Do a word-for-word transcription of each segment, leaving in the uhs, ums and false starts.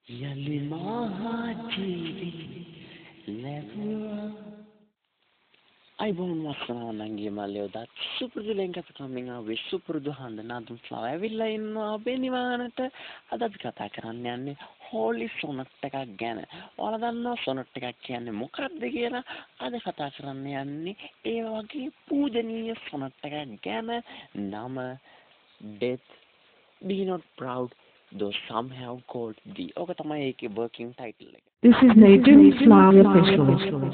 යලි මහා ජීවි ලැබුවා අයිබෝන් වස්සනා නංගිය මල්ලියෝ දත් සුපුරුදු ලෙන්ගත කමින් ආවේ සුපුරුදු හඳ නාදුම් ෆ්ලවර් ඇවිල්ලා ඉන්නවා අපේ නිවානට අද අපි කතා කරන්න යන්නේ හෝලි සොනට් එකක් ගැන. ඔයාලා දන්නවා සොනට් එකක් කියන්නේ මොකක්ද කියලා? අද කතා කරන්න යන්නේ ඒ වගේ පූජනීය සොනට් එකක් ගැන. නම Death Be Not Proud Though Some Have Called Thee. ඕක තමයි ඒකේ working title එක. This is Nathan Flower Official.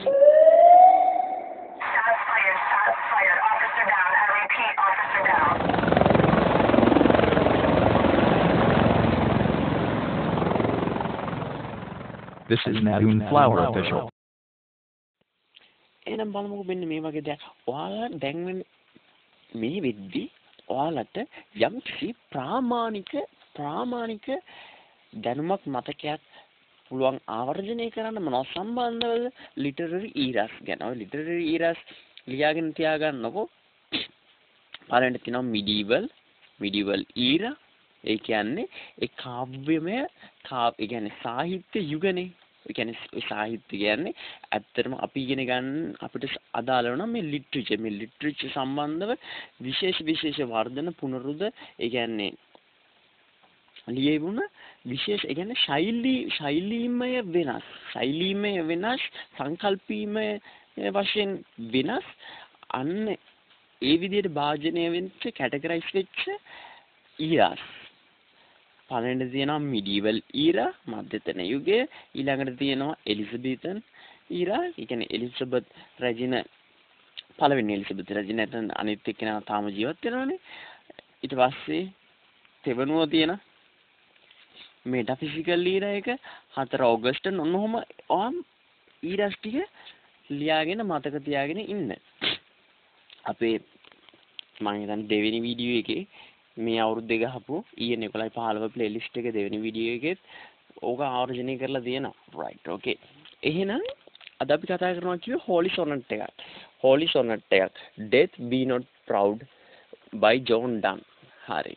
This is Nadoon Flower Official. එහෙනම් බලමුකෝ මෙන්න මේ වගේ දෙයක්. ඔයාලා දැන් මේ වෙද්දි ඔයාලට යම් කිසි ප්‍රාමාණික ප්‍රාමාණික දැනුමක් මතකයක් පුළුවන් ආවර්ජනය කරන්න මොනවද සම්බන්ධවද ලිටරරි ඊරස් ගැන. ඔය ලිටරරි ඊරස් ලියාගෙන තියාගන්නකෝ. පළවෙනිට තියෙනවා medieval medieval era. ඒ කියන්නේ ඒ කාව්‍යමය කාව් ඒ කියන්නේ සාහිත්‍ය යුගනේ. ඒ කියන්නේ සාහිත්‍ය කියන්නේ ඇත්තටම අපි ඉගෙන ගන්න අපිට අදාළ වෙනවා මේ ලිටරචර් මේ ලිටරචර් සම්බන්ධව විශේෂ විශේෂ වර්ධන පුනරුද ඒ කියන්නේ ලියවුණ විශේෂ ඒ කියන්නේ ශෛලී ශෛලීමය වෙනස් ශෛලීමය වෙනස් සංකල්පීමය වශයෙන් වෙනස් අන්න ඒ විදිහට භාජනය වෙච්ච කැටගරයිස් වෙච්ච ඊරාස් පළවෙනිට තියෙනවා medieval era මධ්‍යතන යුගය ඊළඟට තියෙනවා එලිසබෙතන් era ඒ කියන්නේ එලිසබෙත් රැජින පළවෙනි එලිසබෙත් රැජින නැත්නම් අනිත් එක්කෙනා තාම ජීවත් වෙනවනේ ඊට පස්සේ තෙවනුව තියෙන metaphysical era එක හතර ඔගස්ට් ඔන්නෝම ඔම් ඊරස් ටික ලියාගෙන මතක තියාගෙන ඉන්න අපේ මම හිතන්නේ දෙවෙනි වීඩියෝ එකේ මේ අවුරුද්දේ ගහපු ඊයේ එකොළහ පහළොව ප්ලේලිස්ට් එක දෙවෙනි වීඩියෝ එකෙත් ඕක ආවර්ජනය කරලා තියෙනවා රයිට් ඕකේ එහෙනම් අද අපි කතා කරනවා කිව්වේ හෝලි සොනට් එකක් හෝලි සොනට් එකක් Death Be Not Proud by John Donne හරි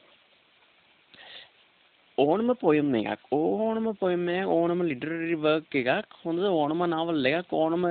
ඕනම පොයම් එකක් ඕනම පොයම් එකක් ඕනම ලිටරරි වර්ක් එකක් හොඳ ඕනම නවල් එකක් ඕනම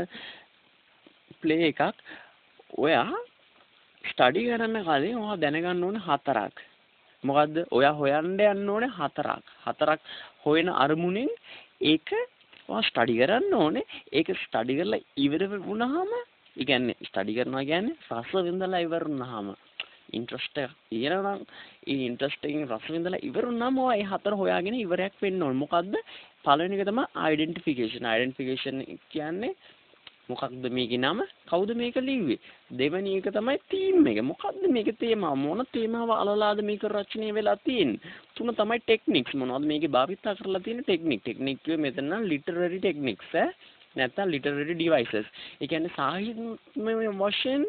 ප්ලේ එකක් ඔයා ස්ටඩි කරන්න කලින් ඔයා දැනගන්න ඕනේ හතරක් මොකද්ද ඔයා හොයන්න යන්න ඕනේ හතරක් හතරක් හොයන අරමුණෙන් ඒක ඔයා ස්ටඩි කරන්න ඕනේ ඒක ස්ටඩි කරලා ඉවර වුණාම ඒ කියන්නේ ස්ටඩි කරනවා කියන්නේ රස විඳලා ඉවර වුණාම ඉන්ට්‍රස්ට් එක ඉරනම් ඒ ඉන්ට්‍රස්ට් එකෙන් රස විඳලා ඉවර වුණාම ඔයා ඒ හතර හොයාගෙන ඉවරයක් වෙන්න ඕනේ මොකද්ද පළවෙනි එක තමයි ඩෙන්ටිෆිකේෂන් ඩෙන්ටිෆිකේෂන් කියන්නේ මොකක්ද මේකේ නම කවුද මේක ලිව්වේ දෙවෙනි එක තමයි තීම් එක මොකක්ද මේකේ තේමාව මොන තේමාව අලලාද මේක රචනය වෙලා තියෙන්නේ තුන තමයි ටෙක්නික්ස් මොනවද මේකේ භාවිතා කරලා තියෙන ටෙක්නික් ටෙක්නික් කිව්වේ මෙතන නම් ලිටරරි ටෙක්නික්ස් ඈ නැත්නම් ලිටරරි ඩිවයිසස් ඒ කියන්නේ සාහිත්‍ය වශයෙන්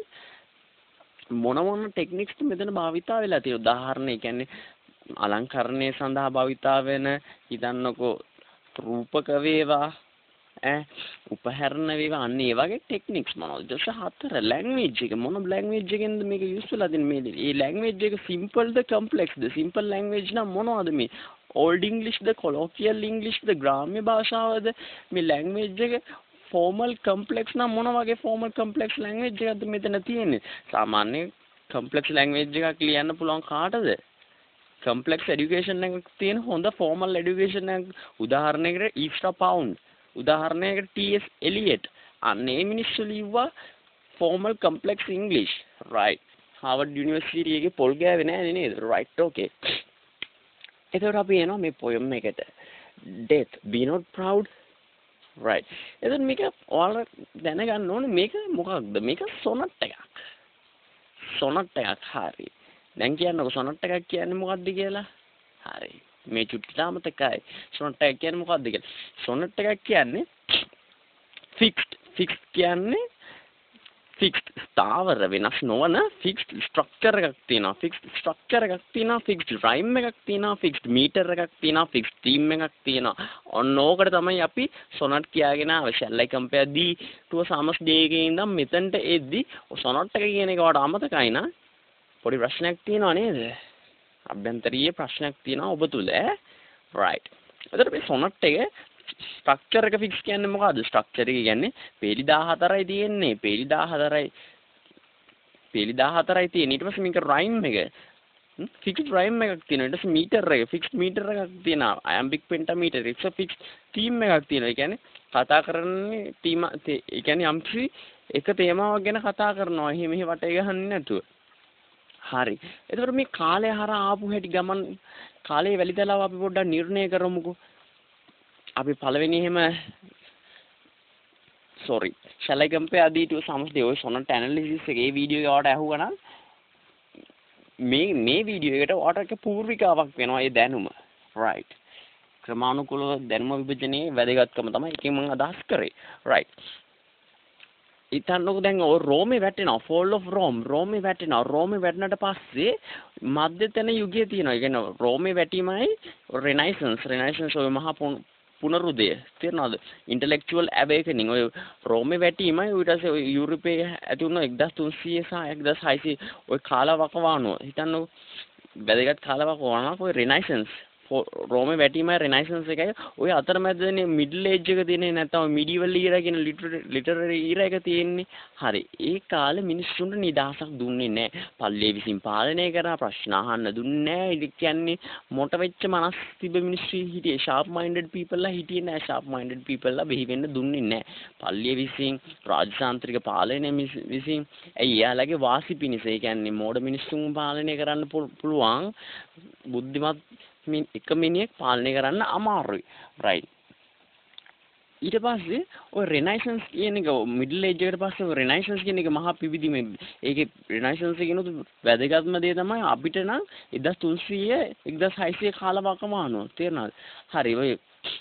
මොන මොන ටෙක්නික්ස් මෙතන භාවිතා වෙලා තියෙන උදාහරණ ඒ කියන්නේ අලංකරණය සඳහා භාවිතා වෙන හිතන්නකෝ රූපක වේවා ඈ උපකරණ වේවා අන්න ඒ වගේ ටෙක්නික්ස් මොනවද ඊට හතර ලැන්ග්වේජ් එක මොන ලැන්ග්වේජ් එකෙන්ද මේක යූස් වෙලා දෙන්නේ මේ මේ ලැන්ග්වේජ් එක සිම්පල්ද කම්ප්ලෙක්ස්ද සිම්පල් ලැන්ග්වේජ් නම් මොනවද මේ ඕල්ඩ් ඉංග්ලිෂ්ද කොලොකියල් ඉංග්ලිෂ්ද ග්‍රාම්‍ය භාෂාවද මේ ලැන්ග්වේජ් එක ෆෝමල් කම්ප්ලෙක්ස් නම් මොන වගේ ෆෝමල් කම්ප්ලෙක්ස් ලැන්ග්වේජ් එකක්ද මෙතන තියෙන්නේ සාමාන්‍ය කම්ප්ලෙක්ස් ලැන්ග්වේජ් එකක් ලියන්න පුළුවන් කාටද කම්ප්ලෙක්ස් এডুকেෂන් එකක් තියෙන හොඳ ෆෝමල් এডুকেෂන් එකක් උදාහරණයකට ඊස්ටා පවුන්ඩ් උදාහරණයකට ටී එස් එලියට් අනේ මිනිස්සු ලිව්වා formal complex English right Harvard university එකේ පොල් ගෑවේ නෑනේ නේද රයිට් ඕකේ එතකොට අපි එනවා මේ පොයම් එකට Death Be Not Proud right එතකොට මේක ඔයාලා දැනගන්න ඕනේ මේක මොකක්ද මේක සොනට් එකක් සොනට් එකක් හරි දැන් කියන්නකො සොනට් එකක් කියන්නේ මොකක්ද කියලා හරි මේ චුට්ටට අමතකයි සොනට් එකක් කියන්නේ මොකක්ද කියලා සොනට් එකක් කියන්නේ ෆික්ස්ඩ් ෆික්ස්ඩ් කියන්නේ ෆික්ස්ඩ් ස්ථාවර වෙනස් නොවන ෆික්ස්ඩ් ස්ට්‍රක්චර් එකක් තියෙනවා ෆික්ස්ඩ් ස්ට්‍රක්චර් එකක් තියෙනවා ෆික්ස්ඩ් රයිම් එකක් තියෙනවා ෆික්ස්ඩ් මීටර් එකක් තියෙනවා ෆික්ස්ඩ් තීම් එකක් තියෙනවා ඔන්න ඕකට තමයි අපි සොනට් කියාගෙන ආවේ shall I compare the to a summer's day එකේ ඉඳන් මෙතනට එද්දි සොනට් එක කියන එක වට අමතකයි නා පොඩි ප්‍රශ්නයක් තියෙනවා නේද අභ්‍යන්තරීය ප්‍රශ්නයක් තියෙනවා ඔබ තුල ඈ right එතකොට මේ සොනට් එක ස්ට්‍රක්චර් එක ෆික්ස් කියන්නේ මොකද්ද? ස්ට්‍රක්චර් එක කියන්නේ පේලි දාහතරයි තියෙන්නේ. පේලි දාහතරයි පේලි දාහතරයි තියෙන්නේ. ඊට පස්සේ මේක රයිම් එක ෆික්ස්ඩ් රයිම් එකක් තියෙනවා. ඊට පස්සේ මීටර් එක ෆික්ස්ඩ් මීටර් එකක් තියෙනවා. Iambic pentameter it's a fixed theme එකක් තියෙනවා. ඒ කියන්නේ කතා කරන්නේ තීම ඒ කියන්නේ යම්කිසි එක තේමාවක් ගැන කතා කරනවා. එහෙ මෙහෙ වටේ ගහන්නේ නැතුව. හරි. එතකොට මේ කාලය හරහා ආපු හැටි ගමන් කාලේ වැලිතලාව අපි පොඩ්ඩක් නිර්ණය කරමුකෝ. අපි පළවෙනි එහෙම sorry shall I compare the two sums the sonnet analysis එකේ වීඩියෝ එක ඔයාලට ඇහුවා නම් මේ මේ වීඩියෝ එකට ඔයාලට පූර්විකාවක් වෙනවා ඒ දැනුම right ක්‍රමානුකූලව දැනුම විභජනයේ වැදගත්කම තමයි එකෙන් මම අදහස් කරේ right ඉතින්නකො දැන් ඔය රෝමේ වැටෙනවා fall of Rome රෝමේ වැටෙනවා රෝමේ වැටෙනාට පස්සේ මධ්‍යතන යුගයේ තියෙනවා. ඒ කියන්නේ රෝමේ වැටීමයි Renaissance Renaissance ඔය මහා පුනරුදය තේරෙනවද? intellectual awakening ඔය රෝමේ වැටීමයි ඊට පස්සේ ඔය යුරෝපයේ ඇති වුණ එක්දාස් තුන්සිය සහ එක්දාස් හයසිය ඔය කාලවකවානුව හිතන්නකො වැදගත් කාලවකවානුවක් ඔය Renaissance රෝමේ වැටීමයි Renaissance එකයි ඔය අතරමැදනේ middle age එක තියෙන්නේ නැත්නම් medieval era කියන literary era එක තියෙන්නේ. හරි. ඒ කාලේ මිනිස්සුන්ට නිදහසක් දුන්නේ නැහැ. පල්ලිය විසින් පාලනය කරා ප්‍රශ්න අහන්න දුන්නේ නැහැ. ඒ කියන්නේ මොට වෙච්ච මනස් තිබ්බ මිනිස්සු හිටියේ sharp minded people ලා හිටියේ නැහැ. sharp minded people ලා බෙහි වෙන්න දුන්නේ නැහැ. පල්ලිය විසින් රාජ්‍යතාන්ත්‍රික පාලනය විසින් ඇයි යාළගේ වාසි පිණිස ඒ කියන්නේ මෝඩ මිනිස්සුන් පාලනය කරන්න පුළුවන් බුද්ධිමත් එක මිනිහෙක් පාලනය කරන්න අමාරුයි right ඊට පස්සේ ඔය Renaissance කියන එක middle age එකට පස්සේ ඔය Renaissance කියන එක මහා පිවිදීම ඒකේ Renaissance කියනොත් වැදගත්ම දේ තමයි අපිට නම් එක්දාස් තුන්සිය එක්දාස් හයසිය කාලවකවානුව තේරෙනවද හරි ඔය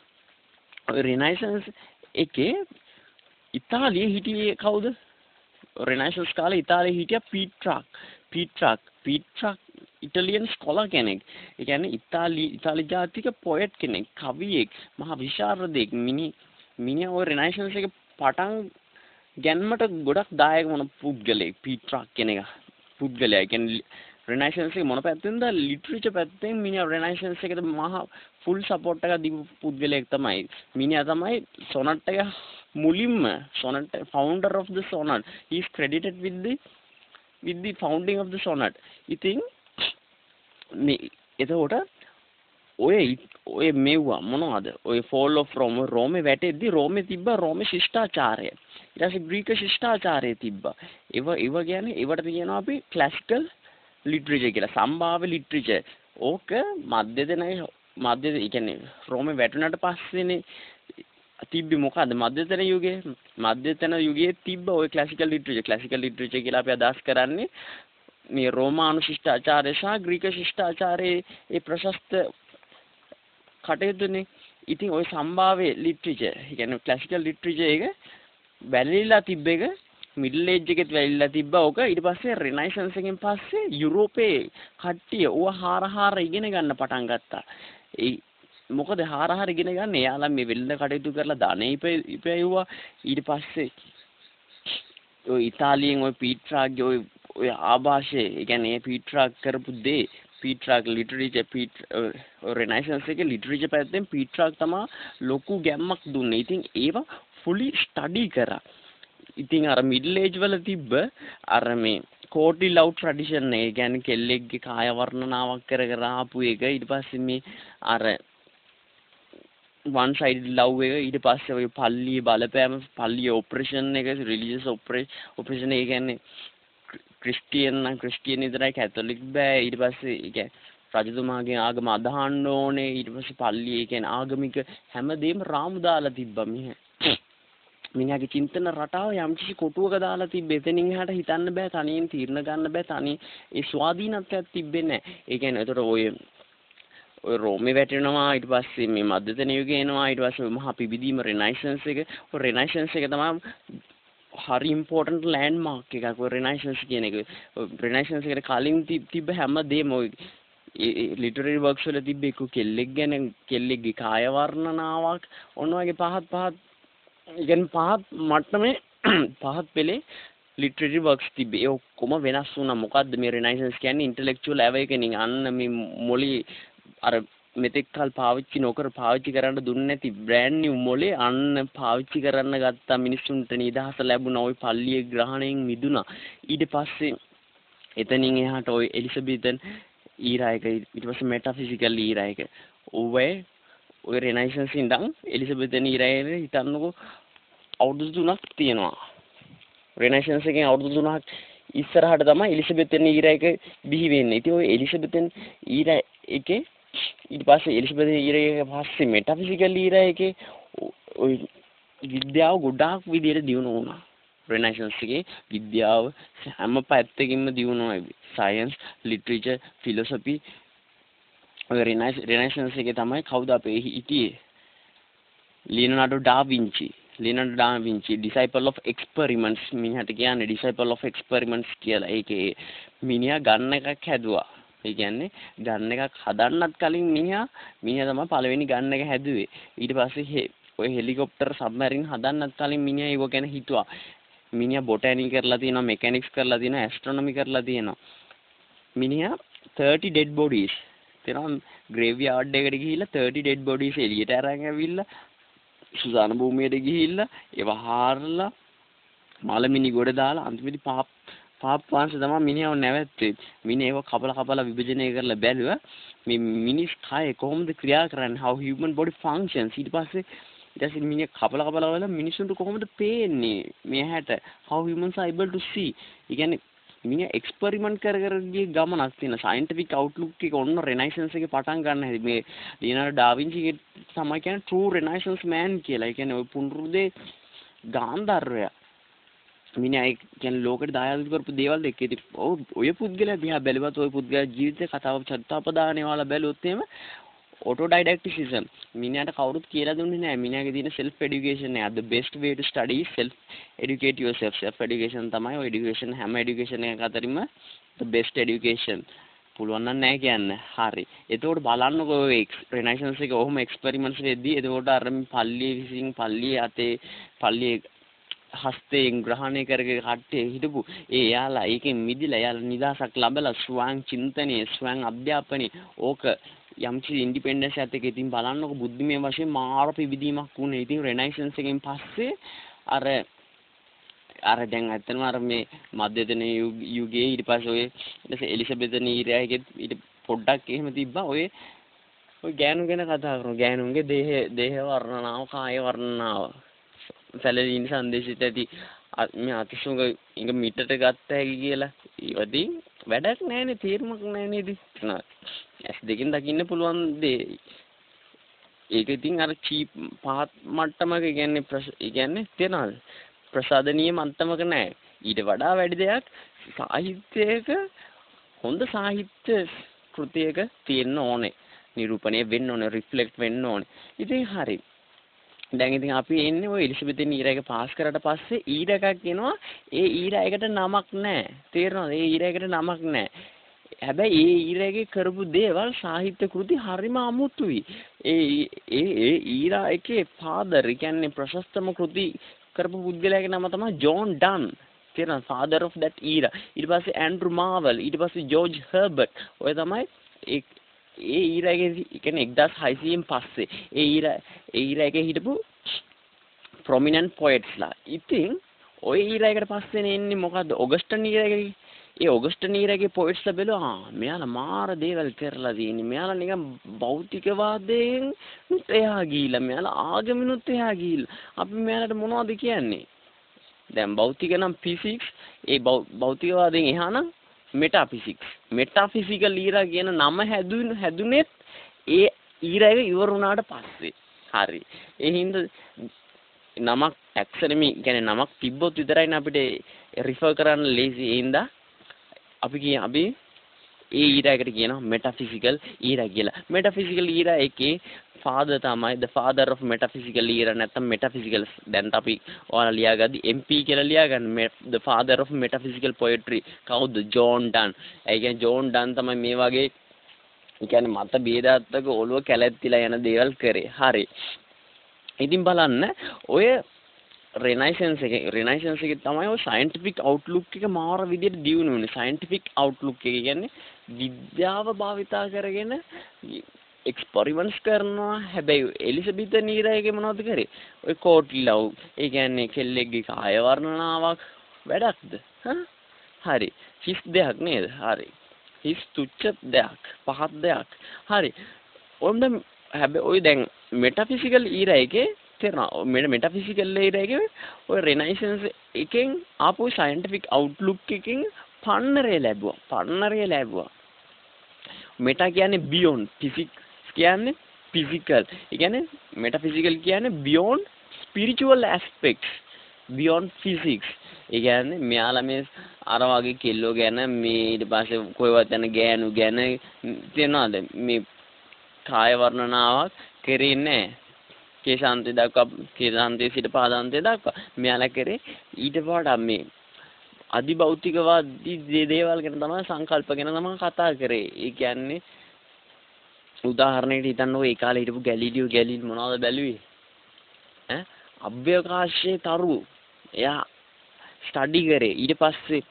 ඔය Renaissance එකේ ඉතාලියේ හිටියේ කවුද Renaissance කාලේ ඉතාලියේ හිටියා පීට්‍රාක් පීට්‍රාක් පීට්‍රාක් ඉටලියන් ස්කෝලර් කෙනෙක්. ඒ කියන්නේ ඉතාලි ඉතාලි ජාතික පොයට් කෙනෙක්, කවියෙක්, මහා විශාරදෙක්. මිනි මිනිහා ඔය Renaissance එක පටන් ගැනීමට ගොඩක් දායක වුණ පුද්ගලෙක් පීට්‍රාක් කෙනෙක්. පුද්ගලයා කියන්නේ Renaissance එක මොන පැත්තෙන්ද? ලිටරේචර් පැත්තෙන් මිනිහා Renaissance එකට මහා ෆුල් සපෝට් එකක් දීපු පුද්ගලයෙක් තමයි. මිනිහා තමයි sonnet එක මුලින්ම sonnet founder of the sonnet. He is credited with the with the founding of the sonnet. ඉතින් මේ එතකොට ඔය ඔය මෙව්වා මොනවද? ඔය fall of Rome රෝමේ වැටෙද්දි රෝමේ තිබ්බ රෝමේ ශිෂ්ටාචාරය. ඊට පස්සේ ග්‍රීක ශිෂ්ටාචාරය තිබ්බා. ඒව ඒව කියන්නේ ඒවට කියනවා අපි classical literature කියලා. සම්භාව්‍ය literature. ඕක මධ්‍යතනයි මධ්‍ය ඒ කියන්නේ රෝමේ වැටුණාට පස්සේනේ තිබ්බි මොකද්ද මධ්‍යතන යුගයේ මධ්‍යතන යුගයේ තිබ්බ ඔය classical literature classical literature කියලා අපි අදහස් කරන්නේ මේ රෝමානු ශිෂ්ටාචාරය සහ ග්‍රීක ශිෂ්ටාචාරයේ ඒ ප්‍රශස්ත කටයුතුනේ. ඉතින් ওই සම්භාව්‍ය ලිටරේචර්, ඒ කියන්නේ ක්ලාසිකල් ලිටරේචර් එක වැළලීලා තිබ්බ එක මිඩල් ඒජ් එකෙත් වැළලීලා තිබ්බා. ඕක ඊට පස්සේ Renaissance එකෙන් පස්සේ යුරෝපයේ කට්ටිය ඕවා හාර හාර ඉගෙන ගන්න පටන් ගත්තා. ඒ මොකද හාර හාර ඉගෙන ගන්න එයාලා මේ වෙළඳ කටයුතු කරලා ධනෙ ඉපෙව්වා. ඊට පස්සේ ඔය ඉතාලියෙන් ඔය පීට්‍රාක්ගේ ඔය ඔය ආభాෂය ඒ කියන්නේ පීට්‍රාක් කරපු දේ පීට්‍රාක් ලිටරේචර් පීට් Renaissance එකේ ලිටරේචර් පැත්තෙන් පීට්‍රාක් තමයි ලොකු ගැම්මක් දුන්නේ. ඉතින් ඒවා fully study කරා. ඉතින් අර middle age වල තිබ්බ අර මේ courtly love tradition එක ඒ කියන්නේ කෙල්ලෙක්ගේ කාය වර්ණනාවක් කර කර ආපු එක ඊට පස්සේ මේ අර one sided love එක ඊට පස්සේ ඔය පල්ලියේ බලපෑම පල්ලියේ ඔපරේෂන් එක religious operation ඒ කියන්නේ ක්‍රිස්තියන් නම් ක්‍රිස්තියන් විතරයි කැතොලික් බෑ ඊට පස්සේ ඒ කියන්නේ රජතුමාගේ ආගම අදහන්න ඕනේ ඊට පස්සේ පල්ලිය ඒ කියන්නේ ආගමික හැමදේම රාමු දාලා තිබ්බා මිහ මිනිහාගේ චින්තන රටාව යම්කිසි කොටුවක දාලා තිබ්බේ එතනින් එහාට හිතන්න බෑ තනියෙන් තීරණ ගන්න බෑ තනි ඒ ස්වාධීනත්වයක් තිබෙන්නේ නැහැ ඒ කියන්නේ ඒතර ඔය ඔය රෝමේ වැටෙනවා ඊට පස්සේ මේ මධ්‍යතන යුගය එනවා ඊට පස්සේ මහා පිබිදීම Renaissance එක ඔය Renaissance එක තමයි හරි ඉම්පෝටන්ට් ලෑන්ඩ්මාර්ක් එකක් ඔය Renaissance කියන එක. Renaissance එකට කලින් තිබ්බ හැමදේම ඔය ලිටරරි වර්ක්ස් වල තිබ්බ එක කෙල්ලෙක් ගැන කෙල්ලෙක්ගේ කාය වර්ණනාවක් ඔන්න වගේ පහත් පහත් ඉතින් පහත් මට්ටමේ පහත් පෙළේ ලිටරරි වර්ක්ස් තිබ්බේ. ඒ ඔක්කොම වෙනස් වුණා. මොකද්ද මේ Renaissance කියන්නේ? intellectual awakening. අන්න මේ මොලි අර මෙතෙක් කල් පාවිච්චි නොකර පාවිච්චි කරන්න දුන්නේ නැති බ්‍රෑන්ඩ් නිව් මොලේ අන්න පාවිච්චි කරන්න ගත්තා. මිනිස්සුන්ට නිදහස ලැබුණා. ওই පල්ලියේ ග්‍රහණයෙන් මිදුණා. ඊට පස්සේ එතනින් එහාට ওই එලිසබෙතන් ඊරා එක ඊට පස්සේ මෙටාෆිසිකල් ඊරා එක ඔවේ ඔය රෙනයිසන්ස් ඉඳන් එලිසබෙතන් ඊරා එක හිතන්නකෝ අවුරුදු තුනක් තියෙනවා. රෙනයිසන්ස් එකෙන් අවුරුදු තුනක් ඉස්සරහට තමයි එලිසබෙතන් ඊරා එක බිහි වෙන්නේ. ඉතින් ওই එලිසබෙතන් ඊරා එකේ ඊට පස්සේ එලිසබෙතන් ඊරා එක පස්සේ මෙටාෆිසිකල් ඊරා එකේ ওই විද්‍යාව ගොඩාක් විදියට දියුණු වුණා. රෙනයිසන්ස් එකේ විද්‍යාව හැම පැත්තකින්ම දියුණු වුණා. සයන්ස්, ලිටරේචර්, ෆිලොසොෆි ඔය රෙනයිසන්ස් එකේ තමයි කවුද අපේ හිටියේ? Leonardo da Vinci. Leonardo da Vinci disciple of experiments මිනිහට කියන්නේ disciple of experiments කියලා. ඒකේ මිනිහා ගන්න එකක් හැදුවා. ඒ කියන්නේ ගන්න එකක් හදන්නත් කලින් මිනිහා මිනිහා තමයි පළවෙනි ගන්න එක හැදුවේ. ඊට පස්සේ ඔය හෙලිකොප්ටර් සබ්මරින් හදන්නත් කලින් මිනිහා ඒව ගැන හිතුවා. මිනිහා බොටැනි කරලා තියෙනවා, මෙකැනික්ස් කරලා තියෙනවා, ඇස්ට්‍රොනොමි කරලා තියෙනවා. මිනිහා thirty dead bodies තියෙනවා ග්‍රේව්යාඩ් එකට ගිහිල්ලා thirty dead bodies එළියට අරන් ඇවිල්ලා සුසාන භූමියට ගිහිල්ලා ඒව හාරලා මලමිනි ගොඩ දාලා අන්තිමේදී පාප් පාප් වංශ තමයි මිනිහව නැවැත්තුවේ. මිනිහ ඒව කපලා කපලා විභජනය කරලා බැලුවා මේ මිනිස් කය කොහොමද ක්‍රියා කරන්නේ, how human body functions. ඊට පස්සේ ඊට පස්සේ මිනිහ කපලා කපලා වල මිනිසුන්ට කොහොමද පේන්නේ මෙහැට, how humans are able to see. ඒ කියන්නේ මිනිහ එක්ස්පෙරිමන්ට් කර කර ගිය ගමනක් තියෙන සයන්ටිෆික් අවුට්ලුක් එක ඔන්න රෙනයිසන්ස් එකේ පටන් ගන්න හැටි. මේ ලියනාඩෝ ඩා වින්චි තමයි කියන්නේ true renaissance man කියලා. ඒ කියන්නේ ඔය පුනරුදේ ගාන්ධර්වය. මිනිහා ඒ කියන්නේ ලෝකෙට දායාද කරපු දේවල් දෙක. ඉතින් ඔය පුද්ගලයා දිහා බැලුවත් ඔය පුද්ගලයා ජීවිතේ කතාව චරිතාපදානේ වල බැලුවොත් එහෙම autodidacticism. මිනිහාට කවුරුත් කියලා දුන්නේ නැහැ. මිනිහාගේ තියෙන self education එක. the best way to study is self educate yourself. self education තමයි ඔය education හැම education එකක අතරින්ම the best education. පුළුවන් නම් නැහැ කියන්නේ. හරි. එතකොට බලන්නකෝ ඔය renaissance එක ඔහොම experiments වෙද්දී එතකොට අර පල්ලියේ විසින් පල්ලියේ අතේ පල්ලියේ හස්තයෙන් ග්‍රහණය කරගෙන කට්ටිය හිටපු ඒ යාලා ඒකෙන් මිදිලා යාලා නිදහසක් ලැබලා ස්වයං චින්තනයේ ස්වයං අධ්‍යාපනයේ ඕක යම්කිසි ඉන්ඩිපෙන්ඩන්ස් එකත් එක්ක ඉතින් බලන්නකො බුද්ධිමය වශයෙන් මාර පිවිදීමක් වුණේ. ඉතින් රෙනයිසන්ස් එකෙන් පස්සේ අර අර දැන් ඇත්තටම අර මේ මධ්‍යතන යුගයේ ඊට පස්සේ ඔය එලිසබෙතන් ඊරා එකේ ඊට පොඩ්ඩක් එහෙම තිබ්බා. ඔය ඔය ගෑනු ගැන කතා කරනවා. ගෑනුන්ගේ දේහ දේහ වර්ණනාව, කාය වර්ණනාව, සැලලින් සංදේශිත ඇති මේ අතිශෝක ඉංග මීටරට ගත්ත හැකි කියලා. ඉවදී වැඩක් නැහැනේ, තීරමක් නැහැ නේද? ඇස් දෙකෙන් දකින්න පුළුවන් දේ. ඒක ඉතින් අර චීප් පහත් මට්ටමක කියන්නේ ඒ කියන්නේ තියනවාද? ප්‍රසාදනීය මට්ටමක නැහැ. ඊට වඩා වැඩි දෙයක් සාහිත්‍යයක හොඳ සාහිත්‍ය කෘතියක තියෙන්න ඕනේ. නිරූපණය වෙන්න ඕනේ, රිෆ්ලෙක්ට් වෙන්න ඕනේ. ඉතින් හරි. දැන් ඉතින් අපි එන්නේ ඔය එලිසබෙතන් ඊරා එක පාස් කරාට පස්සේ ඊරා එකක් එනවා. ඒ ඊරා එකට නමක් නැහැ. තේරෙනවද? ඒ ඊරා එකට නමක් නැහැ. හැබැයි ඒ ඊරා එකේ කරපු දේවල් සාහිත්‍ය කෘති හරිම අමුතුයි. ඒ ඒ ඒ ඊරා එකේ ෆාදර් කියන්නේ ප්‍රශස්තම කෘති කරපු පුද්ගලයාගේ නම තමයි ජෝන් ඩන්. තේරෙනවද? father of that era. ඊට පස්සේ ඇන්ඩ්‍රු මාවල්, ඊට පස්සේ ජෝර්ජ් හර්බර්ට්. ඔය තමයි ඒ ඒ ඊරා එකේ කියන්නේ එක්දාස් හයසීයෙන් පස්සේ ඒ ඊරා ඒ ඊරා එකේ හිටපු prominent poets ලා. ඉතින් ඔය ඊරා එකට පස්සේ එන්නේ මොකද්ද? ඔගස්ටන් ඊරා එකේ. ඒ ඔගස්ටන් ඊරා එකේ poets ලා බැලුවා. ආ මෙයාලා මාර දේවල් කරලා තියෙන්නේ. මෙයාලා නිකන් භෞතිකවාදයෙන් උත් එහා ගිහිල්ලා, මෙයාලා ආගමිනුත් එහා ගිහිල්ලා. අපි මෙයාලට මොනවද කියන්නේ? දැන් භෞතික නම් physics, ඒ භෞතිකවාදයෙන් එහා නම් metaphysics. metaphysical era කියන නම හැදුන හැදුනේත් ඒ ඊරා එක ඉවර වුණාට පස්සේ. හරි. ඒ හින්දා නමක් ටැක්සනමි කියන්නේ නමක් තිබ්බොත් විතරයිනේ අපිට රිෆර් කරන්න ලේසි. ඒ හින්දා අපි කිය අපි ඒ ඊරා එකට කියනවා metaphysical era කියලා. metaphysical era එකේ father තමයි the father of metaphysical era නැත්නම් metaphysical. දැන් අපි ඔයාලා ලියාගද්දි M P කියලා ලියාගන්න. the father of metaphysical poetry කවුද? John Donne. ඒ කියන්නේ ජෝන් ඩන් තමයි මේ වගේ කියන්නේ මත ભેදාත්මක ඔළුව කැලැත්තිලා යන දේවල් කරේ. හරි. ඉතින් බලන්න ඔය රෙනයිසන්ස් එකේ රෙනයිසන්ස් එකේ තමයි ඔය සයන්ටිෆික් අවුට්ලුක් එක මාර විදියට දියුණු වෙන්නේ. සයන්ටිෆික් අවුට්ලුක් එක කියන්නේ විද්‍යාව භාවිතා කරගෙන එක්ස්පෙරිමන්ට්ස් කරනවා. හැබැයි එලිසබෙතන් ඊරා එකේ මොනවද කරේ? ඔය කෝටි ලව්. ඒ කියන්නේ කෙල්ලෙක්ගේ කාය වර්ණනාවක් වැඩක්ද? හා? හරි. හිස් දෙයක් නේද? හරි. හිස් තුච්ච දෙයක්, පහත් දෙයක්. හරි. ඔන්න හැබැයි ඔය දැන් මෙටාෆිසිකල් ඊරා එකේ තේරෙනවා. මෙ මෙටාෆිසිකල් ඊරා එකේ ඔය රෙනයිසන්ස් එකෙන් ආපු සයන්ටිෆික් අවුට්ලුක් එකකින් පන්නරේ ලැබුවා. පන්නරේ ලැබුවා. මෙටා කියන්නේ බියොන්ඩ්, ෆිසික්ස් කියන්නේ ෆිසිකල්. ඒ කියන්නේ මෙටාෆිසිකල් කියන්නේ බියොන්ඩ් ස්පිරිචුවල් ඇස්පෙක්ට්ස්, බියොන්ඩ් ෆිසික්ස්. ඒ කියන්නේ මෙයාලා මේ අර වගේ කෙල්ලෝ ගැන මේ ඊට පස්සේ කොයිවත් යන ගෑනු ගැන තියනවාද මේ කාය වර්ණනාවක් කරෙන්නේ නැහැ. කේශාන්තය දක්වා කේශාන්තයේ සිට පාදාන්තය දක්වා මෙයාලා කරේ ඊට වඩා මේ අධිභෞතිකවාදී දේවල් ගැන තමයි සංකල්ප ගැන තමයි කතා කරේ. ඒ කියන්නේ උදාහරණයකට හිතන්නකෝ ඒ කාලේ හිටපු ගැලීලියෝ ගැලීලි මොනවද බැලුවේ? ඈ අභ්‍යවකාශයේ තරු එයා ස්ටඩි කරේ. ඊට පස්සේ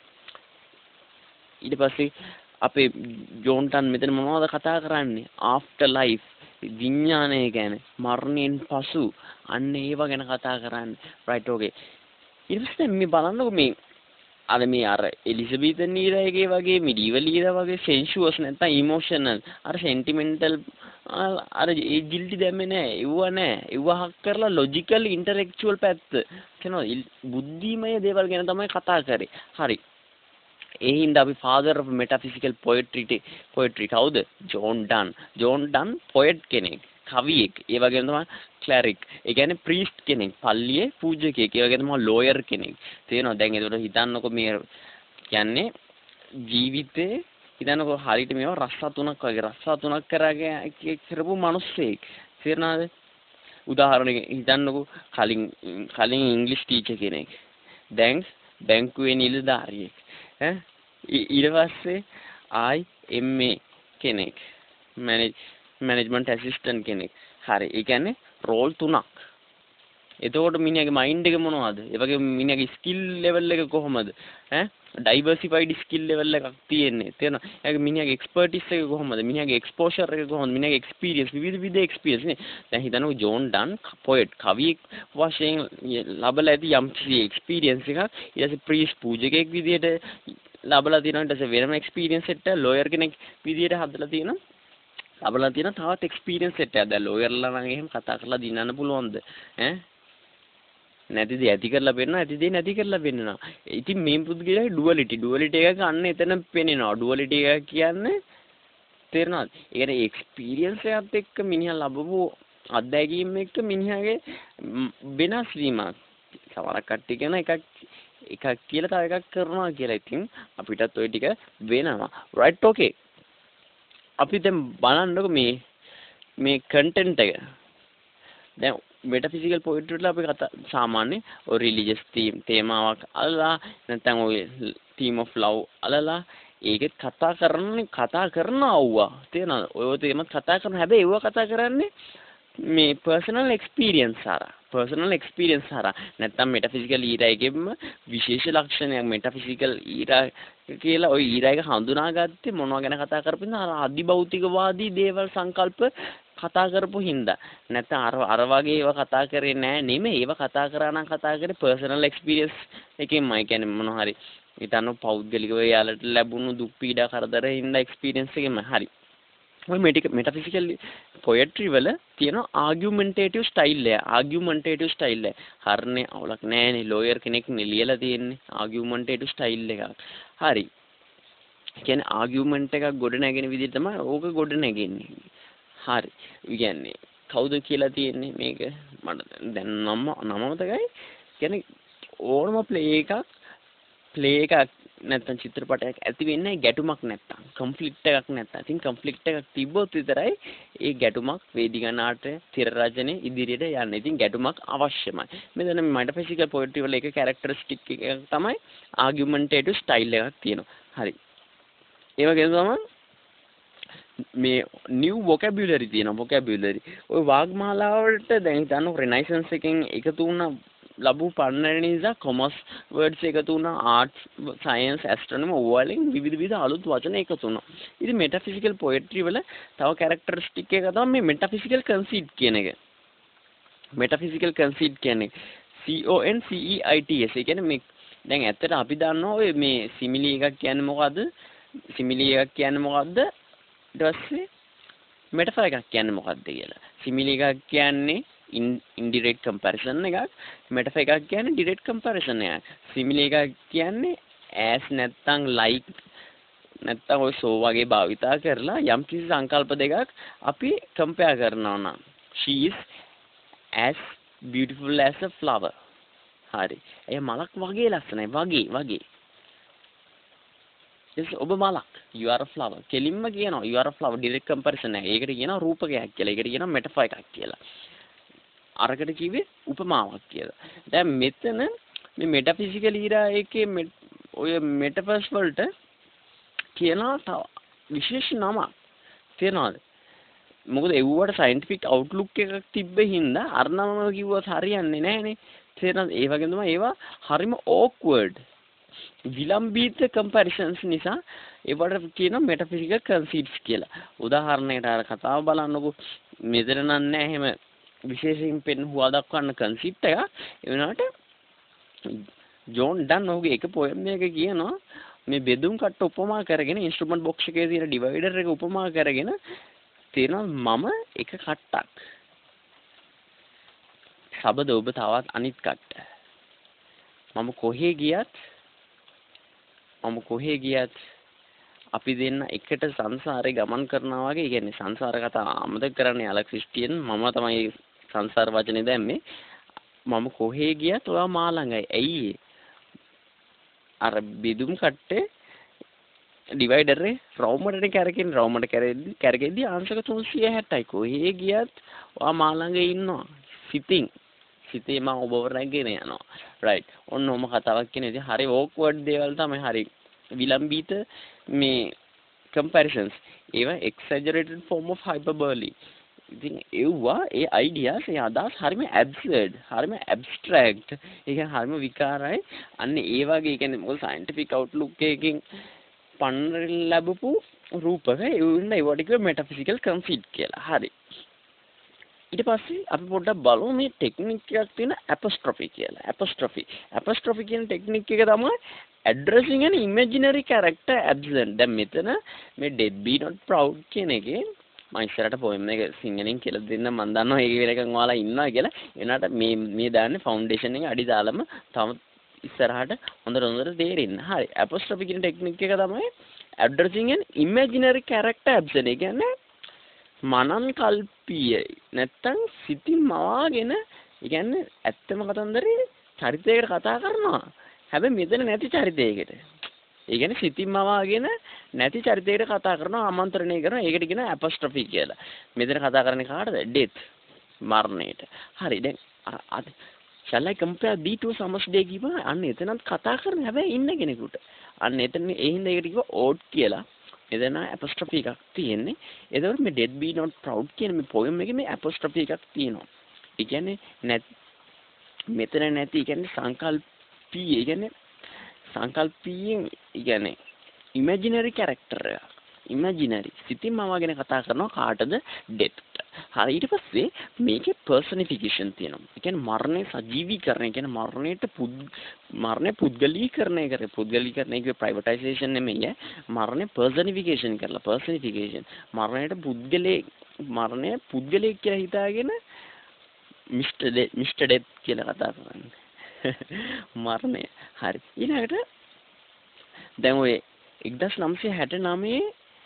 ඊට පස්සේ අපේ ජෝන්ටන් මෙතන මොනවද කතා කරන්නේ? ආෆ්ටර් ලයිෆ්, විඥානය ගැන, මරණයෙන් පසු අන්න ඒව ගැන කතා කරන්නේ. Right okay. ඊට පස්සේ මේ බලන්නකෝ මේ අර මේ අර එලිසබෙතන් ඊරා එකේ වගේ මිඩීවල් ඊරා වගේ සෙන්ෂුවස් නැත්නම් ඉමෝෂනල් අර සෙන්ටිමෙන්ටල් අර ඒ ගිල්ටි දැම්මේ නැහැ. ඒව නැහැ. ඒව හක් කරලා ලොජිකල් ඉන්ටෙලෙක්චුවල් පැත්ත කියනවා. බුද්ධිමය දේවල් ගැන තමයි කතා කරේ. හරි. ඒ හින්දා අපි father of metaphysical poetry poetry කවුද? John Donne. John Donne poet කෙනෙක්, කවියෙක්. ඒ වගේම තමයි ක්ලැරික්. ඒ කියන්නේ ප්‍රීස්ට් කෙනෙක්, පල්ලියේ පූජකයෙක්. ඒ වගේම තමයි ලෝයර් කෙනෙක්. තේරෙනවද? දැන් ඒකට හිතන්නකෝ මේ කියන්නේ ජීවිතේ හිතන්නකෝ හරියට මේවා රස්සා තුනක් වගේ රස්සා තුනක් කරගෙන කරපු මිනිස්සෙක්. තේරෙනවද? උදාහරණයක් හිතන්නකෝ කලින් කලින් ඉංග්‍රීසි ටීචර් කෙනෙක්. දැන් බැංකුවේ නිලධාරියෙක්. ඈ ඊට පස්සේ ආයි එම් ඒ කෙනෙක්. මැනේජ් මැනේජ්මන්ට් ඇසිස්ටන්ට් කෙනෙක්. හරි. ඒ කියන්නේ රෝල් තුනක්. එතකොට මිනිහාගේ මයින්ඩ් එක මොනවද? ඒ වගේම මිනිහාගේ ස්කිල් ලෙවල් එක කොහොමද? ඈ ඩයිවර්සිෆයිඩ් ස්කිල් ලෙවල් එකක් තියෙන්නේ. තේරෙනවද? එයාගේ මිනිහාගේ එක්ස්පර්ටිස් එක කොහොමද? මිනිහාගේ එක්ස්පෝෂර් එක කොහොමද? මිනිහාගේ එක්ස්පීරියන්ස් විවිධ විවිධ එක්ස්පීරියන්ස් නේ. දැන් හිතන්නකෝ ජෝන් ඩන් පොයට් කවියෙක් වශයෙන් ලබලා ඇති යම් කිසි එක්ස්පීරියන්ස් එකක්. ඊට පස්සේ ප්‍රීස් පූජකයෙක් විදියට ලබලා තියෙනවා. ඊට පස්සේ වෙනම එක්ස්පීරියන්ස් එකක් ලෝයර් කෙනෙක් විදියට හදලා තියෙනවා. ලබලා තියෙන තවත් එක්ස්පීරියන්ස් එකක්. දැන් ලෝයර්ලා නම් එහෙම කතා කරලා දිනන්න පුළුවන්ද? ඈ නැති දේ ඇති කරලා පෙන්නනවා, ඇති දේ නැති කරලා පෙන්නනවා. ඉතින් මේ පුදුගේ ඩුවලිටි ඩුවලිටි එක ගන්න එතන පෙන්නනවා. ඩුවලිටි එක කියන්නේ තේරෙනවද? ඒ කියන්නේ එක්ස්පීරියන්ස් එකත් එක්ක මිනිහා ලැබපු අත්දැකීම් එක්ක මිනිහාගේ වෙනස් වීමක්. සමහර කට්ටිය කියන එකක් එකක් කියලා තව එකක් කරනවා කියලා. ඉතින් අපිටත් ওই ටික වෙනවා. Right okay. අපි දැන් බලන්නකො මේ මේ කන්ටෙන්ට් එක. දැන් මෙටාෆිසිකල් පොයිට්‍රි වල අපි කතා සාමාන්‍ය ඔය රිලිජියස් තීම් තේමාවක් අල්ලලා නැත්නම් ඔය තීම් ඔෆ් ලව් අල්ලලා ඒකෙත් කතා කරන්නේ කතා කරනවා වුණා. තේරෙනවද? ඔය තේමත් කතා කරන හැබැයි ඒව කතා කරන්නේ මේ පර්සනල් එක්ස්පීරියන්ස් හරහා. පර්සනල් එක්ස්පීරියන්ස් හරහා. නැත්නම් මෙටාෆිසිකල් ඊරා එකෙම විශේෂ ලක්ෂණයක් මෙටාෆිසිකල් ඊරා කියලා ওই ඊරා එක හඳුනාගත්තේ මොනවා ගැන කතා කරපින්ද? අර අධිභෞතිකවාදී දේවල් සංකල්ප කතා කරපු හින්දා. නැත්නම් අර අර වගේ ඒවා කතා කරේ නෑ නෙමෙයි. ඒවා කතා කරා නම් කතා කරේ පර්සනල් එක්ස්පීරියන්ස් එකෙන්මයි. කියන්නේ මොනවා හරි හිතන්න පෞද්ගලිකව යාලට ලැබුණු දුක් පීඩා කරදර හින්දා එක්ස්පීරියන්ස් එකෙන්මයි. හරි. ඔය මෙටාෆිසිකල් පොයට්‍රි වල තියෙන ආගියුමෙන්ටේටිව් ස්ටයිල් එක. ආගියුමෙන්ටේටිව් ස්ටයිල් එක. හරිනේ අවුලක් නෑනේ. ලෝයර් කෙනෙක්නේ ලියලා තියෙන්නේ ආගියුමෙන්ටේටිව් ස්ටයිල් එකක්. හරි. කියන්නේ ආගියුමන්ට් එකක් ගොඩ නැගෙන විදිහ තමයි ඕක ගොඩ නැගෙන්නේ. හරි. කියන්නේ කවුද කියලා තියෙන්නේ මේක මට දැන් නම නම මතකයි. කියන්නේ ඕනම ප්ලේ එකක් ප්ලේ එකක් නැත්නම් චිත්‍රපටයක් ඇති වෙන්නේ ගැටුමක් නැත්තම් කන්ෆ්ලික්ට් එකක් නැත්තම්. ඉතින් කන්ෆ්ලික්ට් එකක් තිබ්බොත් විතරයි ඒ ගැටුමක් වේදිකා නාට්‍ය තිර රචනයේ ඉදිරියට යන්නේ. ඉතින් ගැටුමක් අවශ්‍යමයි. මෙතන මෙටාෆිසිකල් පොයට්‍රි වල එක කැරක්ටරිස්ටික් එකක් තමයි ආගියුමන්ටේටිව් ස්ටයිල් එකක් තියෙනවා. හරි. ඒ වගේම තමයි මේ නිව් වොකැබියුලරි තියෙනවා. වොකැබියුලරි ඔය වාග්මාලාවලට දැන් හිතන්න රෙනයිසන්ස් එකෙන් එකතු වුණ ලැබු පන්නර නිසා කොමර්ස් වර්ඩ්ස් එකතු වුණා ආර්ට්ස් සයන්ස් ඇස්ට්‍රොනොමි වලින් විවිධ විවිධ අලුත් වචන එකතු වුණා. ඉතින් මෙටාෆිසිකල් පොයට්‍රි වල තව කැරක්ටරිස්ටික් එක තමයි මේ මෙටාෆිසිකල් කන්සීට් කියන එක. මෙටාෆිසිකල් කන්සීට් කියන්නේ C O N C E I T S. ඒ කියන්නේ මේ දැන් ඇත්තට අපි දන්නවා ඔය මේ සිමිලි එකක් කියන්නේ මොකද්ද? සිමිලි එකක් කියන්නේ මොකද්ද? ඊට පස්සේ මෙටාෆර් එකක් කියන්නේ මොකද්ද කියලා. සිමිලි එකක් කියන්නේ ඉන්ඩිරෙක්ට් කම්පැරිසන් එකක්. මෙටාෆර් එකක් කියන්නේ ඩිරෙක්ට් කම්පැරිසන් එකක්. සිමිලි එකක් කියන්නේ as නැත්තම් like නැත්තම් ඔය සෝ වගේ භාවිතා කරලා යම් කිසි සංකල්ප දෙකක් අපි කම්පෙයාර් කරනවා නම් she is as beautiful as a flower. හරි. එය මලක් වගේ ලස්සනයි වගේ වගේ. එස් ඔබ මලක්. You are a flower. කෙලින්ම කියනවා you are a flower direct comparison එක. ඒකට කියනවා රූපකයක් කියලා. ඒකට කියනවා metaphor එකක් කියලා. අරකට කිව්වේ උපමාවක් කියලා. දැන් මෙතන මේ metaphysical era එකේ ඔය metaphors වලට කියනවා තව විශේෂ නමක් තියනවාද? මොකද ඒවට scientific outlook එකක් තිබ්බේ හින්දා අර නම කිව්වොත් හරියන්නේ නැහනේ. තේරෙනවද? ඒ වගේම තමයි ඒවා හරිම awkward. විලම්බීත comparisons නිසා ඒවට කියනවා metaphysical conceits කියලා. උදාහරණයකට අර කතාව බලන්නකො. මෙතන නන්නේ එහෙම විශේෂයෙන් පෙන් හුවා දක්වන්න concept එකක්. ඒ වුණාට ජෝන් ඩන් ඔහුගේ එක poem එකක කියනවා මේ බෙදුම් කට්ට උපමා කරගෙන instrument box එකේ තියෙන divider එක උපමා කරගෙන තියෙනවා මම එක කට්ටක්. සබද ඔබ තවත් අනිත් කට්ට. මම කොහේ ගියත් මම කොහේ ගියත් අපි දෙන්න එකට සංසාරේ ගමන් කරනවා වගේ. කියන්නේ සංසාර කතාව අමතක කරන්නේ ඇලෙක්සිස්ටියන්. මම තමයි සංසාර වචනේ දැම්මේ. මම කොහේ ගියත් ඔයා මා ළඟයි. ඇයි අර බෙදුම් කට්ටේ ඩිවයිඩර් එක රවුමඩට කරකින් රවුමඩ කරෙද්දි කරගෙද්දි අංශක තුන්සිය හැත්තයි. කොහේ ගියත් ඔයා මා ළඟ ඉන්නවා. සිතින් සිතේ මම ඔබව රැගෙන යනවා. රයිට්. ඔන්න ඔම කතාවක් කියන්නේ. ඉතින් හරි ඕක්වර්ඩ් දේවල් තමයි. හරි විලම්බීත මේ comparisons. ඒවා exaggerated form of hyperbole. ඉතින් ඒවා ඒ ideas ඒ අදහස් හරිම absurd. හරිම abstract. ඒ කියන්නේ හරිම විකාරයි. අන්න ඒ වගේ කියන්නේ මොකද scientific outlook එකකින් පන්නරෙන් ලැබපු රූපක ඒ වුණ ඒවට කියව metaphysical conceit කියලා. හරි. ඊට පස්සේ අපි පොඩ්ඩක් බලමු මේ ටෙක්නික් එකක් තියෙන apostrophe කියලා. apostrophe. apostrophe කියන ටෙක්නික් එක තමයි addressing an imaginary character absent. දැන් මෙතන මේ dead be not proud කියන එකේ මම ඉස්සරහට poem එක සිංහලෙන් කියලා දෙන්න මම දන්නවා ඒක වෙලකන් ඔයාලා ඉන්නවා කියලා. එනකට මේ මේ දාන්නේ foundation එක අඩි දාලම තම ඉස්සරහට හොඳට හොඳට තේරෙන්න. හරි. apostrophe කියන ටෙක්නික් එක තමයි addressing an imaginary character absent. ඒ කියන්නේ මනන් කල්පීය නැත්තම් සිතින් මවාගෙන ඒ කියන්නේ ඇත්තම කතන්දරේ චරිතයකට කතා කරනවා. හැබැයි මෙතන නැති චරිතයකට. ඒ කියන්නේ සිතින් මවාගෙන නැති චරිතයකට කතා කරනවා ආමන්ත්‍රණය කරනවා. ඒකට කියනවා apostrophe කියලා. මෙතන කතා කරන්නේ කාටද? death මරණයට. හරි. දැන් අද shall I compare the two Samasday කිව්වා අන්න එතනත් කතා කරන හැබැයි ඉන්න කෙනෙකුට. අන්න එතන ඒ හින්දා ඒකට කිව්වා odd කියලා. එදෙන apostrophe එකක් තියෙන්නේ. එතකොට මේ dead be not proud කියන මේ poem එකේ මේ apostrophe එකක් තියෙනවා. ඒ කියන්නේ නැත් මෙතන නැති ඒ කියන්නේ සංකල්පී ඒ කියන්නේ සංකල්පීයෙන් ඒ කියන්නේ imaginary character එක. imaginary සිතින් මවාගෙන කතා කරනවා කාටද? death. හරි. ඊට පස්සේ මේකේ personification තියෙනවා. ඒ කියන්නේ මරණය සජීවීකරණය. ඒ කියන්නේ මරණයට පුද් මරණය පුද්ගලීකරණය කරේ. පුද්ගලීකරණය කියේ privatization නෙමෙයි. මරණය personification කරලා personification. මරණයට පුද්ගලයේ මරණය පුද්ගලයෙක් කියලා හිතාගෙන මිස්ටර් මිස්ටර් ඩෙත් කියලා කතා කරන්නේ. මරණය. හරි. ඊළඟට දැන් ඔය එක්දාස් නවසිය හැට නවයේ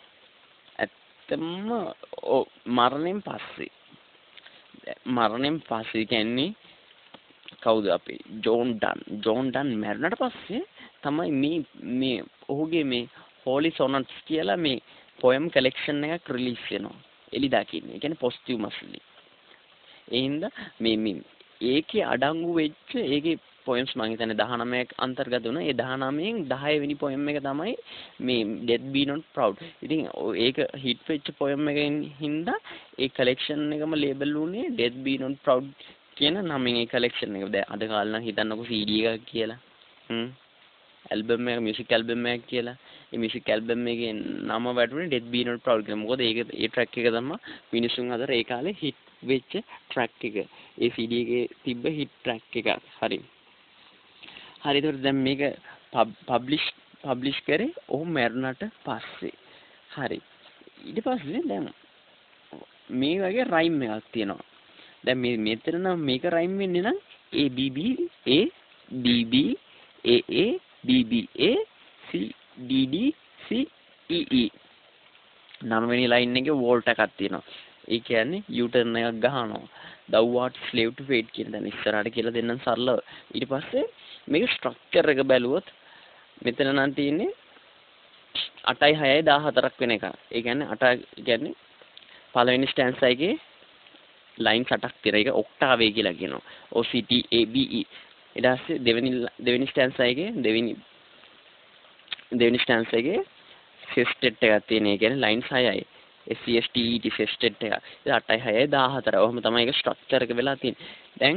ඇත්තම මරණයෙන් පස්සේ මරණයෙන් පස්සේ කියන්නේ කවුද අපි ජෝන් ඩන් ජෝන් ඩන් මැරුණාට පස්සේ තමයි මේ මේ ඔහුගේ මේ හෝලි සොනට්ස් කියලා මේ poem collection එකක් රිලීස් වෙනවා. එලි දකින්න. ඒ කියන්නේ posthumously. ඒ හින්දා මේ මේ ඒකේ අඩංගු වෙච්ච ඒකේ poems මම හිතන්නේ දහනවයක් අන්තර්ගත වුණා. ඒ දහනවයෙන් දහය වෙනි poem එක තමයි මේ dead be not proud. ඉතින් ඒක hit වෙච්ච poem එකෙන් හින්දා ඒ collection එකම label වුණේ dead be not proud කියන නමින් ඒ කලෙක්ෂන් එක. දැන් අද කාලේ නම් හිතන්නකෝ C D එකක් කියලා. හ්ම්. ඇල්බම් එක මියුසික් ඇල්බම් එකක් කියලා. ඒ මියුසික් ඇල්බම් එකේ නම වැටුනේ Death Be Not Proud කියලා. මොකද ඒක ඒ ට්‍රැක් එක තමයි මිනිසුන් අතර ඒ කාලේ හිට් වෙච්ච ට්‍රැක් එක. ඒ C D එකේ තිබ්බ හිට් ට්‍රැක් එකක්. හරි. හරි ඒතකොට දැන් මේක පබ්ලිෂ් පබ්ලිෂ් කරේ ඔහු මැරුණාට පස්සේ. හරි. ඊට පස්සේ දැන් මේ වගේ රයිම් එකක් තියෙනවා. දැන් මේ මෙතන නම් මේක රයිම් වෙන්නේ නම් A B B A B B A A B B A C D D C E E. නවවෙනි ලයින් එකේ වෝල්ට් එකක් තියෙනවා. ඒ කියන්නේ U turn එකක් ගහනවා. Thou art slave to fate කියන දැන් ඉස්සරහට කියලා දෙන්නම් සරලව. ඊට පස්සේ මේක ස්ට්‍රක්චර් එක බැලුවොත් මෙතන නම් තියෙන්නේ අටයි හයයි දහහතරක් වෙන එක. ඒ කියන්නේ අට කියන්නේ පළවෙනි ස්ටැන්සා එකේ ලයින්ස් අටක් තියෙන එක ඔක්ටාවේ කියලා කියනවා. O C T A B E. ඊට පස්සේ දෙවෙනි දෙවෙනි ස්ටැන්සා එකේ දෙවෙනි දෙවෙනි ස්ටැන්සා එකේ සෙස්ටෙට් එකක් තියෙන. ඒ කියන්නේ ලයින්ස් හයයි. S C S T E T සෙස්ටෙට් එක. ඒක අටයි හයයි දහහතරයි. ඔහොම තමයි ඒක ස්ට්‍රක්චර් එක වෙලා තියෙන්නේ. දැන්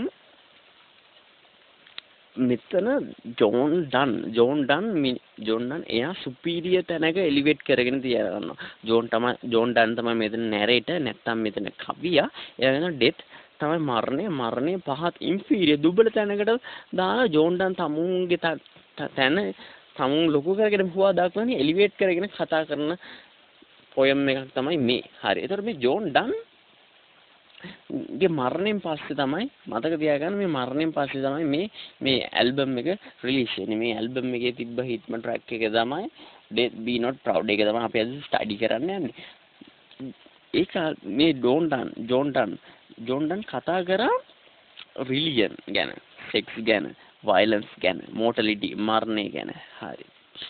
මෙතන John Donne John Donne John Donne එයා සුපීරියර් තැනක එලිවේට් කරගෙන තියනවා. ජෝන් තමයි ජෝන් ඩන් තමයි මෙතන නැරේටර් නැත්තම් මෙතන කවියා. එයා වෙන ඩෙත් තමයි මරණය මරණය පහත් ඉන්ෆීරියර් දුබල තැනකට දාලා ජෝන් ඩන් තමුන්ගේ තැන තමුන් ලොකු කරගෙන හුවා දක්වන්නේ එලිවේට් කරගෙන කතා කරන පොයම් එකක් තමයි මේ. හරි. ඒතර මේ ජෝන් ඩන් ගේ මරණයෙන් පස්සේ තමයි මතක තියාගන්න මේ මරණයෙන් පස්සේ තමයි මේ මේ ඇල්බම් එක රිලීස් වෙන්නේ. මේ ඇල්බම් එකේ තිබ්බ හිට්ම ට්‍රැක් එක තමයි Death Be Not Proud. ඒක තමයි අපි අද ස්ටඩි කරන්න යන්නේ. ඒක මේ John Donne John Donne John Donne කතා කරා රිලිජන් ගැන, සෙක්ස් ගැන, වයලන්ස් ගැන, මෝටලිටි මරණය ගැන. හරි.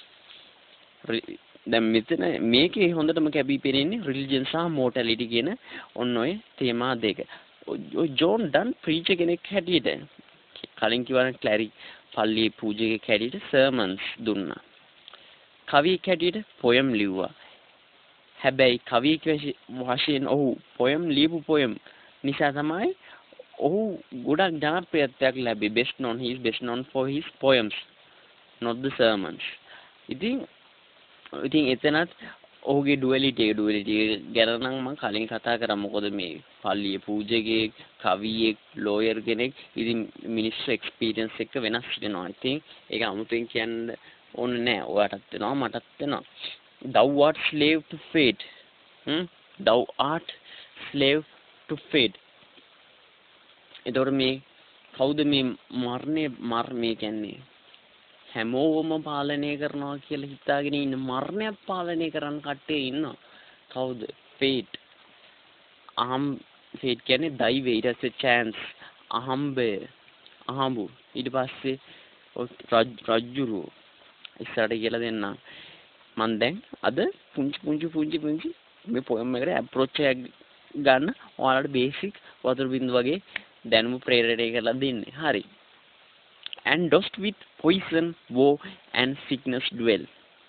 දැන් මෙතන මේකේ හොඳටම කැපී පෙනෙන්නේ රිලිජන් සහ මෝටැලිටි කියන ඔන්න ඔය තේමා දෙක. ඔය ජෝන් ඩන් ප්‍රීචර් කෙනෙක් හැටියට කලින් කිව්වන ක්ලැරි පල්ලියේ පූජකෙක් හැටියට සර්මන්ස් දුන්නා. කවියෙක් හැටියට පොයම් ලිව්වා. හැබැයි කවියෙක් වශයෙන් ඔහු පොයම් ලියපු පොයම් නිසා තමයි ඔහු ගොඩක් ජනප්‍රියත්වයක් ලැබි. best known he is best known for his poems, not the sermons. ඉතින් ඉතින් එතනත් ඔහුගේ ඩුවැලිටි එක ඩුවැලිටි එක ගැන නම් මම කලින් කතා කරා. මොකද මේ පල්ලියේ පූජකයෙක්, කවියෙක්, ලෝයර් කෙනෙක් ඉතින් මිනිස්සු එක්ස්පීරියන්ස් එක වෙනස් වෙනවා. ඉතින් ඒක 아무තෙන් කියන්න ඕනේ නෑ. ඔයාටත් වෙනවා මටත් වෙනවා. Thou art slave to fate. hm Thou art slave to fate. ඒතොර මේ කවුද මේ මරණය මරණය කියන්නේ? හැමෝම පාලනය කරනවා කියලා හිතාගෙන ඉන්න මරණයත් පාලනය කරන්න කට්ටිය ඉන්නවා. කවුද? ෆේට්. අහම් ෆේට් කියන්නේ දෛවය. ඊට පස්සේ chance, අහම්බය, අහඹු. ඊට පස්සේ රජ්ජුරුව. ඉස්සරට කියලා දෙන්නම්. මම දැන් අද පුංචි පුංචි පුංචි පුංචි මේ පොයම් එකට අප්‍රෝච් එකක් ගන්න ඔයාලට බේසික් වතුර බින්දු වගේ දැනුම ප්‍රේරණය කරලා දෙන්නේ. හරි. And dust with poison, woe and sickness dwell.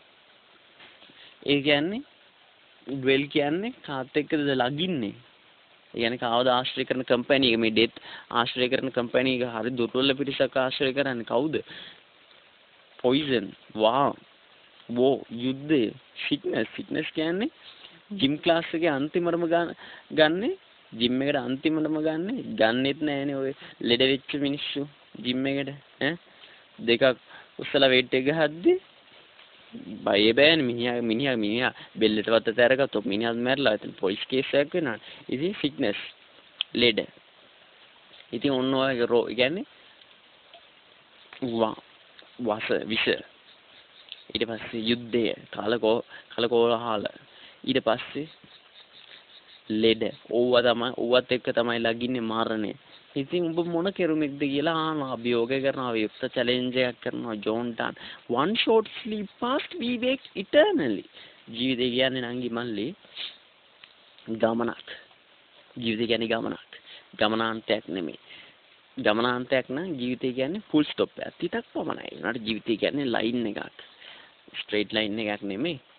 ඒ කියන්නේ dwell කියන්නේ කාත් එක්කද ලගින්නේ. ඒ කියන්නේ කවුද ආශ්‍රය කරන කම්පැනි එක මේ ඩෙත් ආශ්‍රය කරන කම්පැනි එක හරි දුර්වල පිරිසක් ආශ්‍රය කරන්නේ කවුද? poison, wow, woe යුද්ධය, sickness sickness කියන්නේ ජිම් ක්ලාස් එකේ අන්තිමටම ගන්නේ ජිම් එකට අන්තිමටම ගන්නෙ ගන්නෙත් නෑනේ ඔය ලෙඩ වෙච්ච මිනිස්සු ජිම් එකට ඈ දෙකක් උස්සලා වේට් එක ගහද්දි බය බෑනේ මිනිහා මිනිහා මිනිහා බෙල්ලට වත්ත තැරගත්තොත් මිනිහා මැරලා එතන පොලිස් කේස් එකක් වෙනවා. ඉතින් සික්නස් ලෙඩ. ඉතින් ඔන්න ඔය කියන්නේ වා වාස විෂ. ඊට පස්සේ යුද්ධය කලකෝ කලකෝලහල. ඊට පස්සේ ලෙඩ. ඕවා තමයි ඕවත් එක්ක තමයි ලගින්නේ මරණය. ඉතින් ඔබ මොන කෙරුමක්ද කියලා ආනවා අභියෝග කරනවා විප්ත චැලෙන්ජ් එකක් කරනවා John Donne. one short sleep past we wake eternally. ජීවිතය කියන්නේ නංගි මල්ලි ගමනක්. ජීවිතය කියන්නේ ගමනක්. ගමනාන්තයක් නෙමෙයි. ගමනාන්තයක් නම් ජීවිතය කියන්නේ full stop එකක්. තිතක් පමණයි. උනාට ජීවිතය කියන්නේ ලයින් එකක්. ස්ට්‍රේට් ලයින් එකක් නෙමෙයි.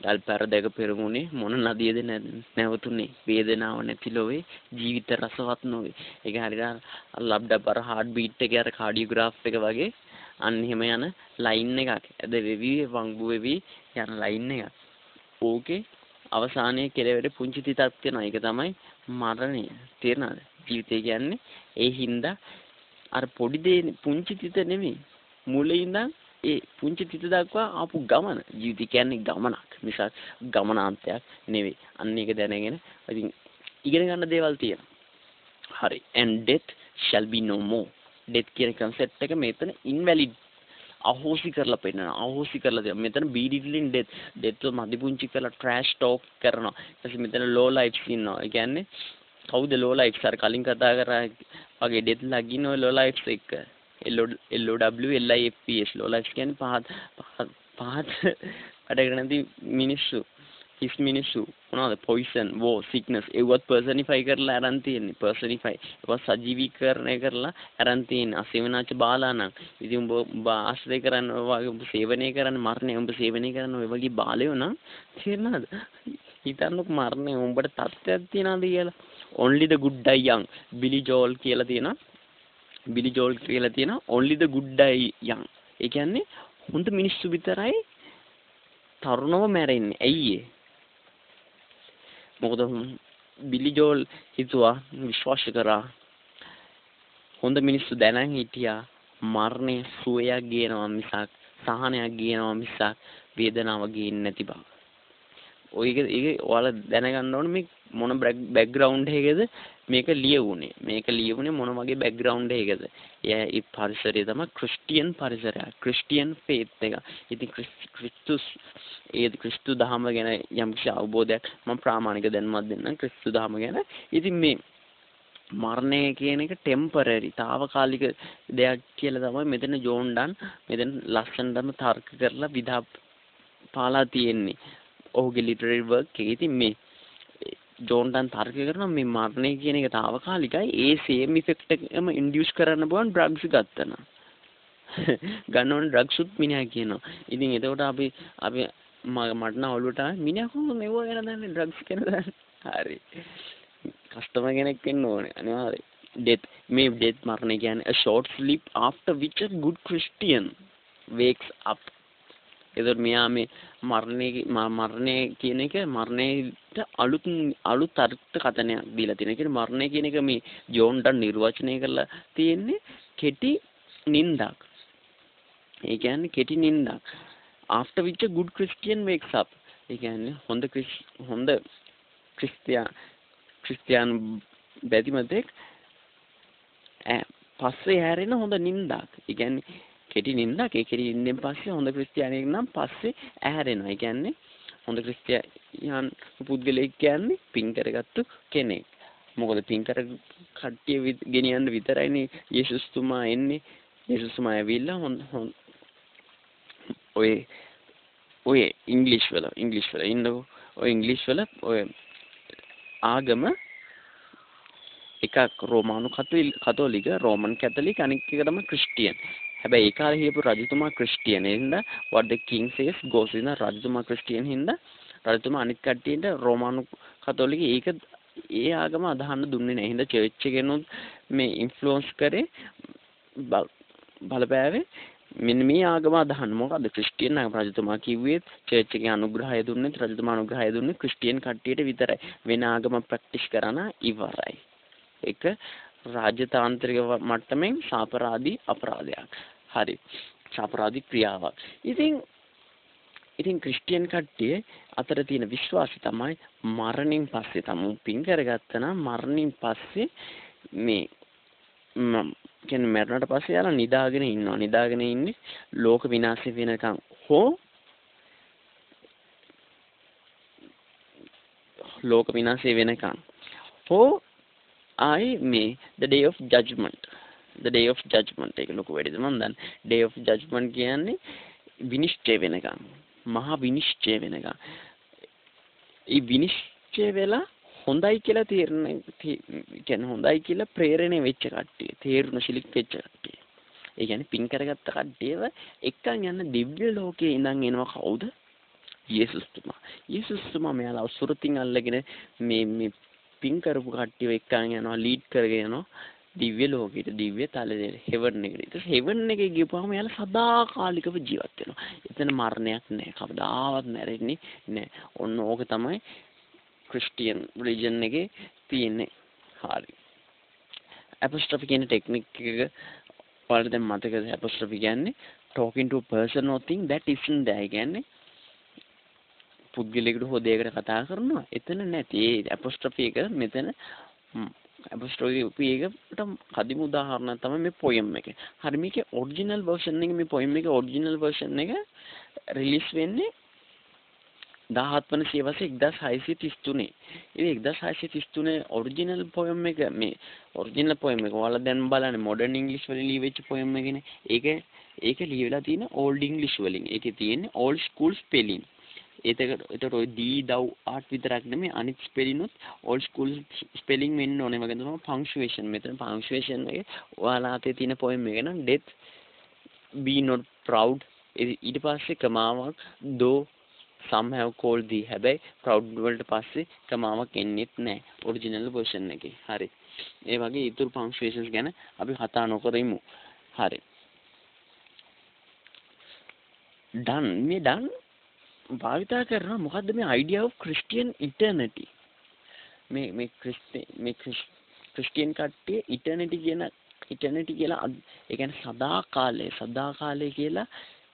ගල්පැර දෙක පෙරමුණේ මොන නදියද නැවතුනේ වේදනාව නැති ලෝවේ ජීවිත රසවත් නොවේ. ඒක හරියට ලබ්ඩබර හાર્ට් බීට් එකේ අර කාඩියෝග්‍රාෆ් එක වගේ අන්න එහෙම යන ලයින් එකක්. ඇද වෙවි වංගු වෙවි යන ලයින් එකක්. ඕකේ අවසානයේ කෙලවර පුංචි තිතක් තියෙනවා. ඒක තමයි මරණය. තේරෙනවද? ජීවිතය කියන්නේ ඒ හින්දා අර පොඩි දේ පුංචි තිත නෙමෙයි. මුලින් ඉඳන් ඒ පුංචි තිත දක්වා ආපු ගමන. ජීවිතය කියන්නේ ගමනක්. මිසක් ගමනාන්තයක් නෙවෙයි. අන්න ඒක දැනගෙන ඉතින් ඉගෙන ගන්න දේවල් තියෙනවා. හරි. And death shall be no more. death කියන concept එක මෙතන invalid අහෝසි කරලා පෙන්නනවා. අහෝසි කරලා දෙනවා. මෙතන බීඩිටලින් death death මදි පුංචි කරලා trash talk කරනවා. ඊට පස්සේ මෙතන low lives ඉන්නවා. ඒ කියන්නේ කවුද low lives? අර කලින් කතා කරා වගේ death ලගින් ඔය low lives එක L O W L I F P S low lives කියන්නේ පහත් පහත් වැඩ කරන නැති මිනිස්සු. හිස් මිනිස්සු මොනවද poison war sickness ඒවත් personify කරලා අරන් තියෙන්නේ. personify ඒවත් සජීවීකරණය කරලා අරන් තියෙන්නේ. අසේවනාච බාලානම් ඉතින් උඹ උඹ ආශ්‍රය කරන්න වගේ උඹ සේවනය කරන්න මරණය උඹ සේවනය කරන්න ඔය වගේ බාලයෝ නම් තේරෙනවද? හිතන්නක මරණය උඹට තත්ත්වයක් තියනවාද කියලා. only the good die young Billy Joel කියලා තියෙනවා. Billy Joel කියලා තියෙනවා only the good die young. ඒ කියන්නේ හොඳ මිනිස්සු විතරයි තරුණව මැරෙන්නේ. ඇයි ඒ? මොකද බිලි ජෝල් හිතුවා විශ්වාස කරා හොඳ මිනිස්සු දැනන් හිටියා මරණය සුවයක් ගේනවා මිසක් සහනයක් ගේනවා මිසක් වේදනාවක් ගේන්නේ නැති බව. ඔය ඒක ඒක ඔයාලා දැනගන්න ඕනේ මේ මොන බෑග්ග්‍රවුන්ඩ් එකකද මේක ලියවුනේ. මේක ලියවුනේ මොන වගේ බෑග්ග්‍රවුන්ඩ් එකකද? ඒ පරිසරය තමයි ක්‍රිස්ටියන් පරිසරය. ක්‍රිස්ටියන් ෆේත් එක. ඉතින් ක්‍රිස්තුස් ඒ ක්‍රිස්තු දහම ගැන යම් කිසි අවබෝධයක් මම ප්‍රාමාණික දැනුමක් දෙන්නම් ක්‍රිස්තු දහම ගැන. ඉතින් මේ මරණය කියන එක ටෙම්පරරි తాවකාලික දෙයක් කියලා තමයි මෙතන ජෝන් ඩන් මෙතන ලස්සනටම තර්ක කරලා විදා පාලා තියෙන්නේ. ඔහුගේ ලිටරරි වර්ක් එකේ ඉතින් මේ ජෝන් ඩන් තර්ක කරනවා මේ මරණය කියන එක తాවකාලිකයි. ඒ සේම් ඉෆෙක්ට් එකම ඉන්ඩියුස් කරන්න පුළුවන් ඩ්‍රග්ස් ගත්තා නම්. ගන්න ඕන ඩ්‍රග්ස් උත් මිනිහා කියනවා. ඉතින් එතකොට අපි අපි මට නම් ඔළුවට මිනිහා කොහොමද මේව ගැන දන්නේ ඩ්‍රග්ස් ගැන දන්නේ? හරි. කස්ටමර් කෙනෙක් වෙන්න ඕනේ. අනිවාර්යයෙන්. death මේ death මරණය කියන්නේ a short sleep after which a good Christian wakes up. එතකොට මෙයා මේ මරණය මරණය කියන එක මරණයට අලුත් අලුත් අර්ථ කතනයක් දීලා තියෙනවා. ඒ කියන්නේ මරණය කියන එක මේ ජෝන් ඩන් නිර්වචනය කරලා තියෙන්නේ කෙටි නින්දක්. ඒ කියන්නේ කෙටි නින්දක්. after which a good Christian wakes up. ඒ කියන්නේ හොඳ හොඳ ක්‍රිස්තියානි ක්‍රිස්තියානි බැතිමතෙක් පස්සේ හැරෙන හොඳ නින්දක්. ඒ කියන්නේ කෙටි නින්දක්. ඒ කෙටි නින්දෙන් පස්සේ හොඳ ක්‍රිස්තියානියෙක් නම් පස්සේ ඇහැරෙනවා. ඒ කියන්නේ හොඳ ක්‍රිස්තියානි පුද්ගලයෙක් කියන්නේ පින් කරගත්තු කෙනෙක්. මොකද පින් කර කට්ටිය ගෙනියන්න විතරයිනේ යේසුස් තුමා එන්නේ. යේසුස් තුමා ඇවිල්ලා හොඳ ඔය ඔය ඉංග්‍රීසි වල ඉංග්‍රීසි වල ඉන්නකො ඔය ඉංග්‍රීසි වල ඔය ආගම එකක් රෝමානු කතෝලික රෝමන් කැතලික් අනිත් එක තමයි ක්‍රිස්ටියන්. හැබැයි ඒ කාලේ හිටපු රජතුමා ක්‍රිස්ටියන්. ඒ හින්දා what the king says goes. ඉතින් රජතුමා ක්‍රිස්ටියන් හින්දා රජතුමා අනිත් කට්ටියට රෝමානු කතෝලික ඒක ඒ ආගම අදහන්න දුන්නේ නැහැ. හින්දා චර්ච් එකෙනුත් මේ ඉන්ෆ්ලුවන්ස් කරේ බලපෑවේ මෙන්න මේ ආගම අදහන්න. මොකද්ද ක්‍රිස්ටියන් ආගම රජතුමා කිව්වේ චර්ච් එකේ අනුග්‍රහය දුන්නේ රජතුමා අනුග්‍රහය දුන්නේ ක්‍රිස්ටියන් කට්ටියට විතරයි. වෙන ආගම ප්‍රැක්ටිස් කරන ඉවරයි. ඒක රාජ්‍යතාන්ත්‍රික මට්ටමින් සාපරාධී අපරාධයක්. හරි. සාපරාධී ක්‍රියාවක්. ඉතින් ඉතින් ක්‍රිස්ටියන් කට්ටිය අතර තියෙන විශ්වාසය තමයි මරණින් පස්සේ තමයි පින් කරගත්තා නම් මරණින් පස්සේ මේ කියන්නේ මරණයට පස්සේ යාලා නිදාගෙන ඉන්නවා. නිදාගෙන ඉන්නේ ලෝක විනාශය වෙනකන් හෝ ලෝක විනාශය වෙනකන් හෝ ආයි මේ the day of judgment the day of judgment ඒක ලොකු වැඩිද මන් දන්නේ. day of judgment කියන්නේ විනිශ්චය වෙනකන් මහා විනිශ්චය වෙනකන්. ඒ විනිශ්චය වෙලා හොඳයි කියලා තීරණය කියන්නේ හොඳයි කියලා ප්‍රේරණය වෙච්ච කට්ටිය තේරුණ සිලික් වෙච්ච කට්ටිය. ඒ කියන්නේ පින් කරගත්ත කට්ටියව එක්කන් යන දිව්‍ය ලෝකයේ ඉඳන් එනවා කවුද? යේසුස් තුමා. යේසුස් තුමා මෙයාලා සුරතින් අල්ලගෙන මේ මේ පින් කරපු කට්ටිය එක්කන් යනවා ලීඩ් කරගෙන යනවා දිව්‍ය ලෝකෙට දිව්‍ය තලෙට හෙවන් එකට. ඊට පස්සේ හෙවන් එකේ ගිහපුවාම එයාලා සදාකාලිකව ජීවත් වෙනවා. එතන මරණයක් නැහැ. කවදාවත් මැරෙන්නේ නැහැ. ඔන්න ඕක තමයි ක්‍රිස්ටියන් රිලිජන් එකේ තියෙන්නේ. හරි. අපොස්ට්‍රොෆි කියන ටෙක්නික් එක වලට දැන් මතකද අපොස්ට්‍රොෆි කියන්නේ talking to a person or thing that isn't there කියන්නේ පුද්ගලයෙකුට හෝ දෙයකට කතා කරනවා. එතන නැති. ඒ අපොස්ට්‍රොෆි එක මෙතන අපොස්ට්‍රොෆි එකට කදිම උදාහරණයක් තමයි මේ පොයම් එක. හරි මේකේ ඔරිජිනල් version එක මේ පොයම් එකේ ඔරිජිනල් version එක රිලීස් වෙන්නේ දහහත් වන සියවසේ එක්දාස් හයසිය තිස් තුනේ. ඉතින් එක්දාස් හයසිය තිස් තුනේ ඔරිජිනල් පොයම් එක මේ ඔරිජිනල් පොයම් එක ඔයාලා දැන් බලන්නේ මොඩර්න් ඉංග්‍රීසි වලින් ලියවිච්ච පොයම් එකනේ. ඒක ඒක ලියවිලා තියෙන ඕල්ඩ් ඉංග්‍රීසි වලින්. ඒකේ තියෙන්නේ ඕල්ඩ් ස්කූල් ස්පෙලිං. ඒකට ඒකට ඔය දී දව් ආට් විතරක් නෙමෙයි අනිත් ස්පෙලින් උත් ඕල්ඩ් ස්කූල් ස්පෙලිං වෙන්න ඕනේ. වගේ තමයි පංක්චුේෂන්. මෙතන පංක්චුේෂන් එකේ ඔයාලා අතේ තියෙන පොයම් එක නම් death be not proud ඊට පස්සේ කමාවක් do some have called the හැබැයි proud වලට පස්සේ කමාවක් එන්නේත් නැහැ ඔරිජිනල් version එකේ. හරි. ඒ වගේ ඊතුරු punctuations ගැන අපි කතා නොකරමු. හරි. done මේ done භාවිතා කරනවා මොකද්ද මේ idea of Christian eternity. මේ මේ ක්‍රිස්ති මේ ක්‍රිස්ටියන් කට්ටිය eternity කියන eternity කියලා ඒ කියන්නේ සදාකාලය සදාකාලය කියලා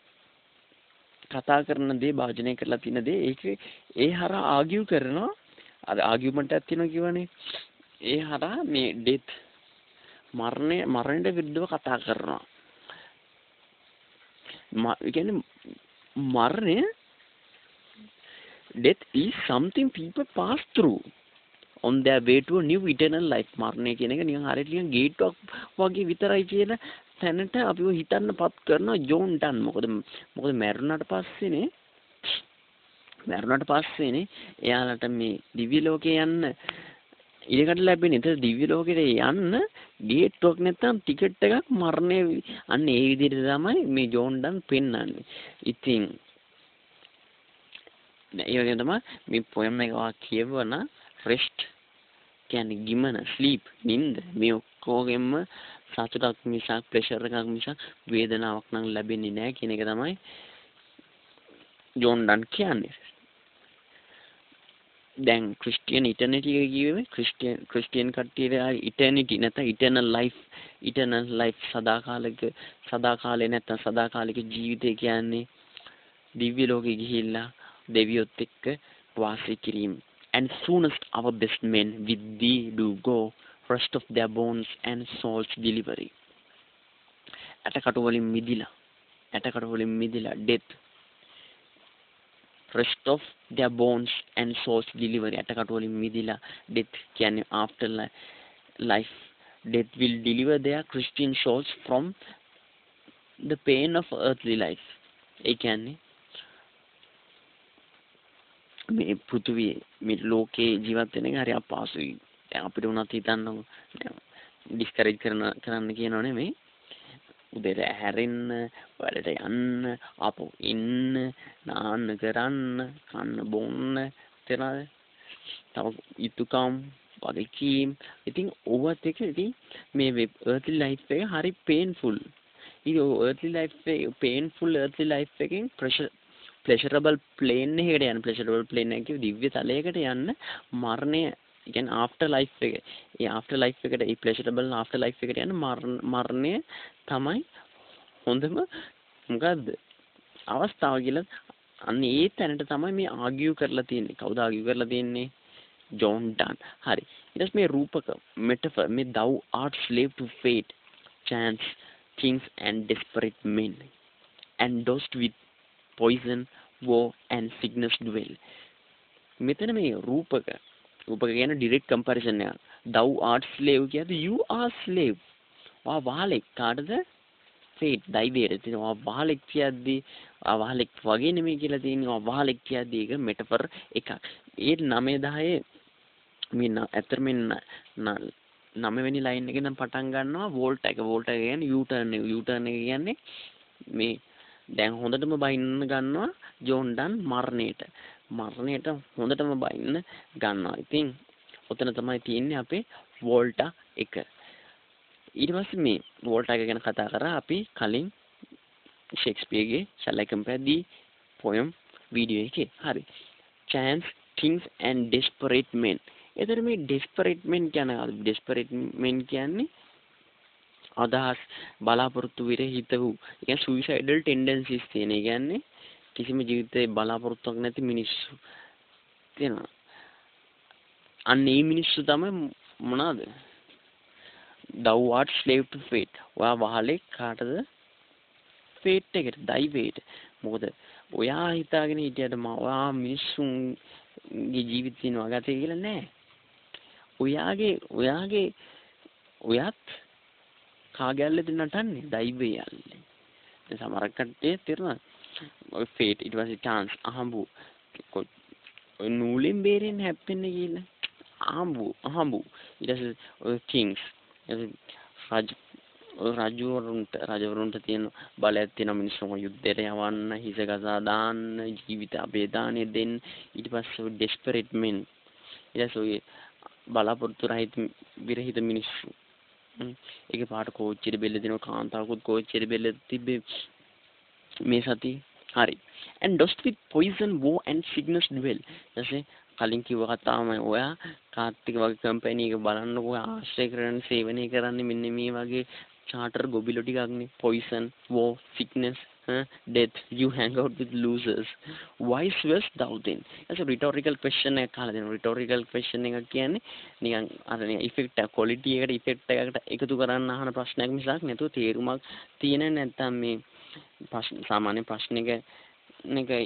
කතා කරන දේ භාජනය කරලා තියෙන දේ ඒක ඒ හරහා ආගියු කරනවා. අර ආගියුමන්ට් එකක් තියෙනවා කියවනේ. ඒ හරහා මේ ඩෙත් මරණය මරණයට විරුද්ධව කතා කරනවා. ඒ කියන්නේ මරණය death is something people pass through on their way to a new eternal life. මරණය කියන එක නිකන් හරියට නිකන් ගේට් එකක් වගේ විතරයි කියන තැනට අපිව හිතන්නපත් කරන ජෝන් ඩන්. මොකද මොකද මැරුණාට පස්සේනේ මැරුණාට පස්සේනේ එයාලට මේ දිව්‍ය ලෝකේ යන්න ඉඩකට ලැබෙන්නේ. ඒතර දිව්‍ය ලෝකෙට යන්න ගේට් එකක් නැත්තම් ටිකට් එකක් මරණය අන්න ඒ විදිහට තමයි මේ ජෝන් ඩන් පෙන්වන්නේ. ඉතින් ඒ වගේම තමයි මේ පොයම් එක වා කියවන රෙස්ට් කියන්නේ ගිමන ස්ලීප් නින්ද මේ ඔක්කොගෙම සතුටක් මිසක් ප්‍රෙෂර් එකක් මිසක් වේදනාවක් නම් ලැබෙන්නේ නැහැ කියන එක තමයි ජෝන් ඩන් කියන්නේ. දැන් ක්‍රිස්ටියන් ඉටර්නිටි එක කියුවේ ක්‍රිස්ටියන් ක්‍රිස්ටියන් කට්ටියට ඉටර්නිටි නැත්නම් ඉටර්නල් ලයිෆ් ඉටර්නල් ලයිෆ් සදාකාලික සදාකාලේ නැත්නම් සදාකාලික ජීවිතය කියන්නේ දිව්‍ය ලෝකෙ ගිහිල්ලා දෙවියොත් එක්ක වාසය කිරීම. And soonest our best men with thee do go, rest of their bones and souls delivery. ඇටකටු වලින් මිදිලා ඇටකටු වලින් මිදිලා death rest of their bones and souls delivery. ඇටකටු වලින් මිදිලා death කියන්නේ after life. Death will deliver their Christian souls from the pain of earthly life. ඒ කියන්නේ මේ පෘථුවියේ මේ ලෝකේ ජීවත් වෙන එක හරි අපහසුයි. දැන් අපිට උනත් හිතන්න ඩිස්කරේජ් කරන කරන්න කියනෝ නෙමෙයි. උදේට හැරෙන්න, වැඩට යන්න, ආපහු ඉන්න, නාන්න කරන්න, කන්න බොන්න, තේරෙනවද? තව ඉතුකම් වගකීම්. ඉතින් ඕවත් එක ඉතින් මේ earthly life එක හරි painful. ඉතින් earthly life එක painful earthly life එකෙන් pressure pleasurable plane එකකට යන්න pleasurable plane එක කිව්ව දිව්‍ය තලයකට යන්න මරණය කියන්නේ after life එක. ඒ after life එකට ඒ pleasurable after life එකට යන්න මරණය තමයි හොඳම මොකද්ද අවස්ථාව කියලා. අන්න ඒ තැනට තමයි මේ ආගියු කරලා තියෙන්නේ. කවුද ආගියු කරලා තියෙන්නේ? John Donne. හරි. ඊට පස්සේ මේ රූපක metaphor මේ thou art slave to fate, chance, kings and desperate men, and dosed with poison, war and sickness dwell. මෙතන මේ රූපක රූපක කියන direct comparison එක. thou art slave කියන්නේ you are slave. වා වාලෙක් කාටද? fate දෛවයට. ඉතින් වා වාලෙක් කියද්දී වා වාලෙක් වගේ නෙමෙයි කියලා තියෙන්නේ. වා වාලෙක් කියද්දී ඒක metaphor එකක්. ඒ නවය දහය මේ ඇත්තට මේ නවය වෙනි ලයින් එකෙන් පටන් ගන්නවා වෝල්ට් එක. වෝල්ට් එක කියන්නේ U turn එක. U turn එක කියන්නේ මේ දැන් හොඳටම බයින්න ගන්නවා ජෝන් ඩන් මරණයට. මරණයට හොඳටම බයින්න ගන්නවා. ඉතින් ඔතන තමයි තියෙන්නේ අපේ වෝල්ටා එක. ඊට පස්සේ මේ වෝල්ටා එක ගැන කතා කරා අපි කලින් ෂේක්ස්පියර්ගේ Shall I Compare the poem video එකේ. හරි. Chance, Kings and Desperate Men. එතන මේ desperate men කියන්නේ desperate men කියන්නේ අදහස් බලාපොරොත්තු විරහිත වූ ඒ කියන්නේ suicidal tendencies තියෙන. ඒ කියන්නේ කිසිම ජීවිතේ බලාපොරොත්තුවක් නැති මිනිස්සු තියෙනවා. අන්න ඒ මිනිස්සු තමයි මොනවාද? Thou art slave to fate. ඔයා වහලේ කාටද? fate එකට, දෛවයට. මොකද ඔයා හිතාගෙන හිටියට මම ඔයා මිනිස්සුන්ගේ ජීවිත දිනවා ගතේ කියලා නෑ. ඔයාගේ ඔයාගේ ඔයත් කාගැල්ලද නටන්නේ? දෛවය යල්ලේ. දැන් සමහර කට්ටිය තේරෙනවා. ඔය fate ඊට පස්සේ chance අහඹු ඔය නූලෙන් බේරෙන්න හැප්පෙන්නේ කියලා. අහඹු අහඹු ඊට පස්සේ ඔය kings රජ රජවරුන්ට රජවරුන්ට තියෙන බලයක් තියෙන මිනිස්සුන්ව යුද්ධයට යවන්න, හිස ගසා දාන්න, ජීවිත අබේදානෙ දෙන්න. ඊට පස්සේ desperate men. ඊට පස්සේ බලාපොරොත්තු රහිත විරහිත මිනිස්සු. ඒකේ පාට කෝච්චියට බෙල්ල දෙනවා, කාන්තාවකුත් කෝච්චියට බෙල්ල තිබ්බේ මේ සතිය. හරි. And dust with poison, war and sickness dwell. ඊටසේ කලින් කිව්ව කතාවමයි. ඔයා කාර්තික වගේ කම්පැනි එක බලන්නකෝ ආශ්‍රය කරන සේවනය කරන්නේ මෙන්න මේ වගේ charter ගොබිලෝ ටිකක්නේ. Poison, war, sickness, huh? death. You hang out with losers. Why swearst thou then? That's a rhetorical question එකක් අහලා දෙනවා. rhetorical question එකක් කියන්නේ නිකන් අර effect quality එකට effect එකකට එකතු කරන්න අහන ප්‍රශ්නයක් මිසක් නැතුව තේරුමක් තියෙන නැත්තම් මේ සාමාන්‍ය ප්‍රශ්නික නිකයි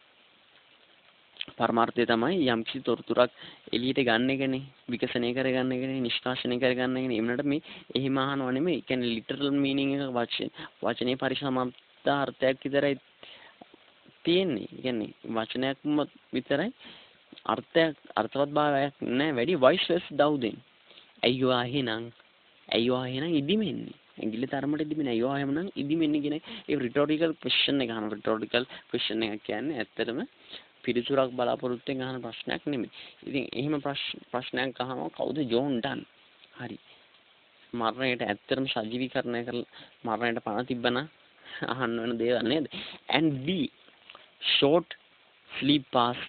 පරමාර්ථය තමයි යම්කිසි තොරතුරක් එළියට ගන්න එකනේ, විකසනය කරගන්න එකනේ, නිෂ්කාශනය කරගන්න එකනේ. එමුණට මේ එහෙම අහනව නෙමෙයි. ඒ කියන්නේ ලිටරල් මීනින්ග් එක වචන වචනේ පරිසමාප්ත අර්ථයක් විතරයි තියෙන්නේ. ඒ කියන්නේ වචනයක්ම විතරයි අර්ථයක් අර්ථවත් භාවයක් නැහැ. වැඩි voice less දවුදෙන්. අයියෝ ආහෙනම් අයියෝ ආහෙනම් ඉදිමෙන්නේ. ඇඟිලි තරමට ඉදිමෙන්නේ. අයියෝ ආහෙනම් ඉදිමෙන්නේ කියන ඒ rhetorical question එක අහන rhetorical question එක කියන්නේ ඇත්තටම පිළිතුරක් බලාපොරොත්තුෙන් අහන ප්‍රශ්නයක් නෙමෙයි. ඉතින් එහෙම ප්‍රශ්නයක් අහනවා කවුද? John Donne. හරි. මරණයට ඇත්තටම සජීවීකරණය කරලා මරණයට පණ තිබ්බනම් අහන්න වෙන දේවල් නේද? And we short sleep past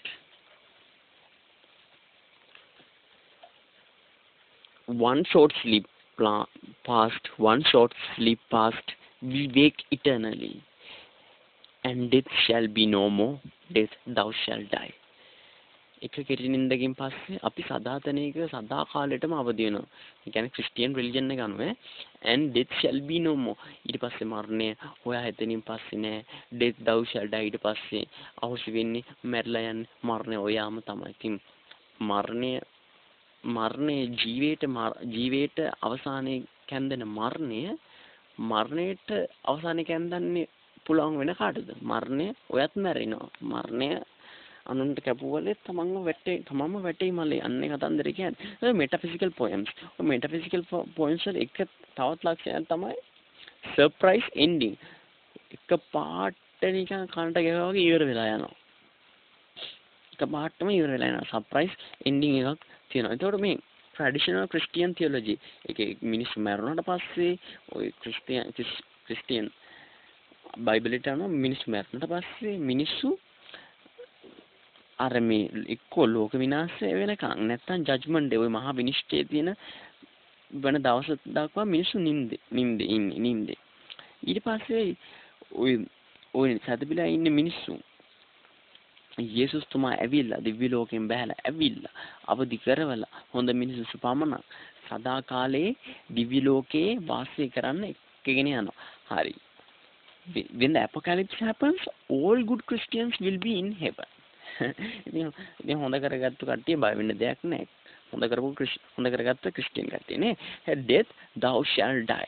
one short sleep past one short sleep past we wake eternally and death shall be no more. Death thou shall die. එක කෙටිනින්දකින් පස්සේ අපි සදාතනික සදා කාලෙටම අවදි වෙනවා. ඒ කියන්නේ ක්‍රිස්තියානි රිලිජන් එක අනුව and death shall be no more. ඊට පස්සේ මරණය ඔයා හිතනින් පස්සේ නෑ. death thou shall die. ඊට පස්සේ අවශ්‍ය වෙන්නේ මැරිලා යන්නේ මරණය ඔයාම තමයි. ඉතින් මරණය මරණය ජීවේට ජීවේට අවසානයේ කැඳෙන මරණය මරණයට අවසානයේ කැඳන්නේ පුළුවන් වෙන කාටද? මරණය ඔයත් මැරෙනවා. මරණය අනුන්ට කැපුවලේ තමන්ව වැටේ තමන්ම වැටේ මලේ. අන්නේ කතන්දර කියන්නේ මෙටාෆිසිකල් පොයම්ස්. ඔය මෙටාෆිසිකල් පොයම්ස් වල එක තවත් ලක්ෂණයක් තමයි සර්ප්‍රයිස් එන්ඩිං. එක පාට නිකන් කනට ගැහුවා වගේ ඉවර වෙලා යනවා. එක පාටම ඉවර වෙලා යනවා. සර්ප්‍රයිස් එන්ඩිං එකක් තියෙනවා. ඒතකොට මේ ට්‍රැඩිෂනල් ක්‍රිස්තියානි තියොලොජි එකේ මිනිස්සු මැරුණාට පස්සේ ඔය ක්‍රිස්තියානි ක්‍රිස්තියානි බයිබලෙට අනුව මිනිස්සු මැරුණාට පස්සේ මිනිස්සු අර මේ එක්කෝ ලෝක විනාශය වෙනකන් නැත්තම් ජජ්මන්ට් ඒ මහා විනිශ්චය තියෙන වෙන දවස් දක්වා මිනිස්සු නින්දේ නින්දේ ඉන්නේ නින්දේ. ඊට පස්සේ ඔය ඔය සතපිලා ඉන්න මිනිස්සු යේසුස් තුමා ඇවිල්ලා දිව්‍ය ලෝකෙන් බැහැලා ඇවිල්ලා අවදි කරවලා හොඳ මිනිස්සු පමණක් සදා කාලේ දිව්‍ය ලෝකේ වාසය කරන්න එක්කගෙන යනවා. හරි. When the apocalypse happens, all good Christians will be in heaven. ඉතින් ඉතින් හොඳ කරගත්තු කට්ටිය බය වෙන්න දෙයක් නැහැ. හොඳ කරපු හොඳ කරගත්ත ක්‍රිස්තියානි කට්ටිය නේ. Death thou shall die.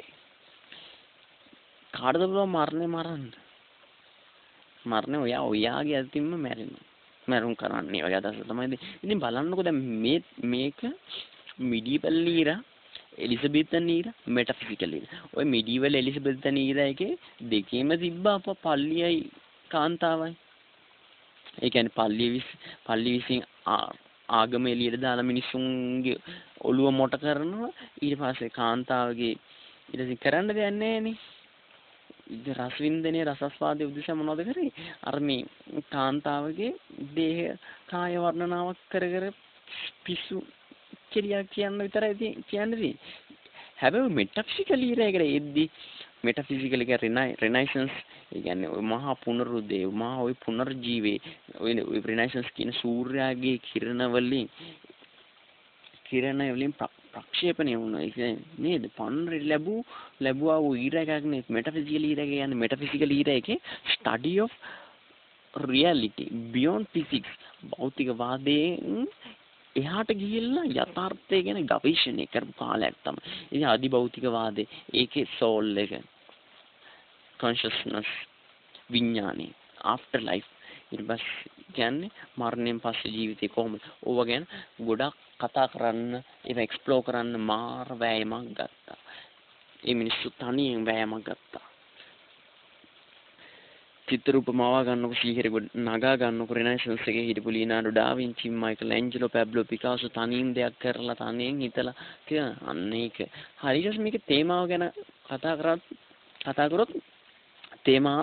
කාටද බලව මරණය මරන්න? මරණය ඔයා ඔයාගේ අතින්ම මැරෙනවා. මැරුම් කරන්නේ ඔය අදහස තමයි. ඉතින් බලන්නකෝ දැන් මේ මේක මිඩිවල් ඊරා එලිසබෙතන් ඊරා මෙටෆිසිකල් ඊරා. ඔය මිඩිවල් එලිසබෙතන් ඊරා එකේ දෙකේම තිබ්බා අප පල්ලියයි කාන්තාවයි. ඒ කියන්නේ පල්ලිය විස් පල්ලිය විසින් ආගම එළියට දාලා මිනිස්සුන්ගේ ඔළුව මොට කරනවා. ඊට පස්සේ කාන්තාවගේ ඊට පස්සේ කරන්න දෙයක් නැහැ නේ. රසවින්දනයේ රසස්වාදයේ උදෙසා මොනවද කරේ? අර මේ කාන්තාවගේ දේහ කාය වර්ණනාවක් කර කර පිස්සු කෙලියක් කියන්න විතරයි කියන්නේ. හැබැයි මෙටෆිසිකල් ඊරයකට එද්දි මෙටෆිසිකල් එක රෙනයිසන්ස් ඒ කියන්නේ ඔය මහා පුනරුදේ මහා ඔය පුනර්ජීවේ ඔය රෙනයිසන්ස් කියන සූර්යාගේ කිරණ වලින් කිරණ වලින් ප්‍රක්ෂේපණය වුණා. ඒ නේද? පන්නරේ ලැබූ ලැබුවා වූ ඊර එකක් නේ මෙටෆිසිකල් ඊර එක කියන්නේ. මෙටෆිසිකල් ඊර එකේ study of reality beyond physics භෞතිකවාදයෙන් එහාට ගිහිල්ලා යථාර්ථය ගැන ගවේෂණය කරපු කාලයක් තමයි. ඉතින් අධිභෞතිකවාදයේ ඒකේ සෝල් එක consciousness විඥානේ after life ඊට පස්සේ කියන්නේ මරණයෙන් පස්සේ ජීවිතේ කොහොමද? ඕව ගැන ගොඩක් කතා කරන්න ඒක එක්ස්ප්ලෝර් කරන්න මාර වෑයමක් ගත්තා. ඒ මිනිස්සු තනියෙන් වෑයමක් ගත්තා. චිත්‍රූප මවා ගන්නකො සීහිර නගා ගන්නකො රෙනයිසන්ස් එකේ හිටපු Leonardo da Vinci Michelangelo Pablo Picasso තනියෙන් දෙයක් කරලා තනියෙන් හිතලා කියන අන්න ඒක හරියට මේකේ තේමාව ගැන කතා කරත් කතා කරොත් තේමා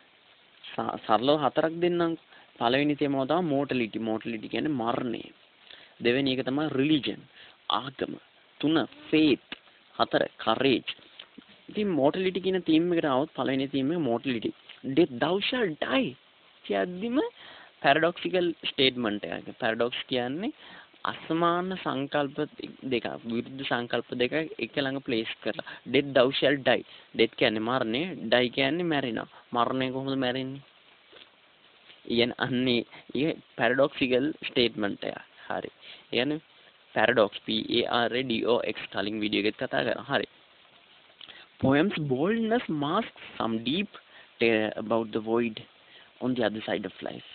සරලව හතරක් දෙන්නම්. පළවෙනි තේමාව තමයි මෝටලිටි. මෝටලිටි කියන්නේ මරණය. දෙවෙනි එක තමයි රිලිජන් ආගම. තුන ෆේත්. හතර කරේජ්. ඉතින් මෝටලිටි කියන තීම් එකට આવොත් පළවෙනි තීම් එක mortality. death thou shall die කියද්දිම පැරඩොක්සිකල් ස්ටේට්මන්ට් එකක්. පැරඩොක්ස් කියන්නේ අසමාන සංකල්ප දෙකක් විරුද්ධ සංකල්ප දෙක එක ළඟ ප්ලේස් කරලා death thou shall die. death කියන්නේ මරණය, die කියන්නේ මැරෙනවා. මරණය කොහොමද මැරෙන්නේ? ඉතින් අන්නේ ඒ පැරඩොක්සිකල් ස්ටේට්මන්ට් එක. හරි. يعني paradox P A R A D O X කලින් වීඩියෝ එකත් කතා කරා. හරි. poems boldness masks some deep terror about the void on the other side of life.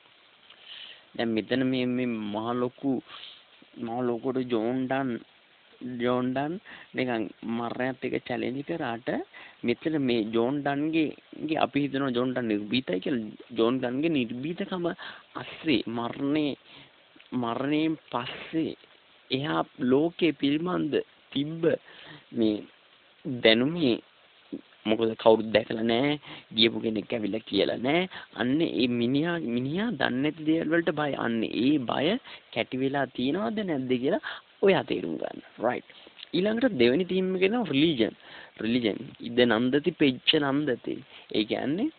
දැන් මෙතන මේ මේ මහ ලොකු මහ ලොකුට ජෝන් ඩන් ජෝන් ඩන් නිකන් මරණයත් එක චැලෙන්ජ් කරාට මෙතන මේ ජෝන් ඩන්ගේ අපි හිතනවා ජෝන් ඩන් නිර්භීතයි කියලා. ජෝන් ඩන්ගේ නිර්භීතකම අස්සේ මරණේ මරණයෙන් පස්සේ එහා ලෝකේ පිළිබඳ තිබ්බ මේ දැනුමේ මොකද කවුරුත් දැකලා නැහැ, ගියපු කෙනෙක් ඇවිල්ලා කියලා නැහැ. අන්න ඒ මිනිහා මිනිහා දන්නේ නැති දේවල් වලට බය. අන්න ඒ බය කැටි වෙලා තියෙනවද නැද්ද කියලා ඔයා තේරුම් ගන්න. right. ඊළඟට දෙවෙනි තීම් එකේ නම රිලිජන්. රිලිජන් ඉද නන්දති පෙච්ච නන්දති. ඒ කියන්නේ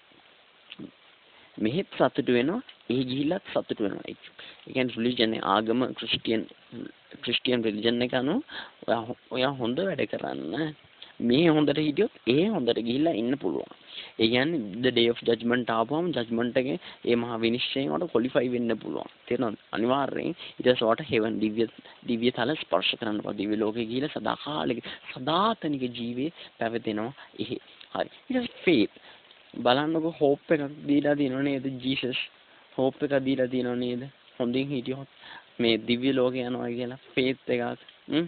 මෙහෙත් සතුට වෙනවා, ඒ ගිහිල්ලත් සතුට වෙනවා. ඒ කියන්නේ රිලිජන් ආගම ක්‍රිස්ටියන් ක්‍රිස්ටියන් රිලිජන් එක අනුව ඔයා ඔයා හොඳ වැඩ කරන්න. මේ හොඳට හිටියොත් ඒ හොඳට ගිහිල්ලා ඉන්න පුළුවන්. ඒ කියන්නේ the day of judgment ආවම judgment එකේ ඒ මහ විනිශ්චයෙන් වලට qualify වෙන්න පුළුවන්. තේරෙනවද? අනිවාර්යෙන් ඊට පස්සේ වට heaven දිව්‍ය දිව්‍ය තල ස්පර්ශ කරන්න පුළුවන්. දිව්‍ය ලෝකේ ගිහිල්ලා සදාකාලික සදාතනික ජීවේ පැවතෙනවා. එහි. හරි. ඊට පස්සේ faith බලන්නකො hope එකක් දීලා දිනව නේද ජීසස්? hope එකක් දීලා දිනව නේද? හොඳින් හිටියොත් මේ දිව්‍ය ලෝකේ යනවා කියලා faith එකක්. හ්ම්.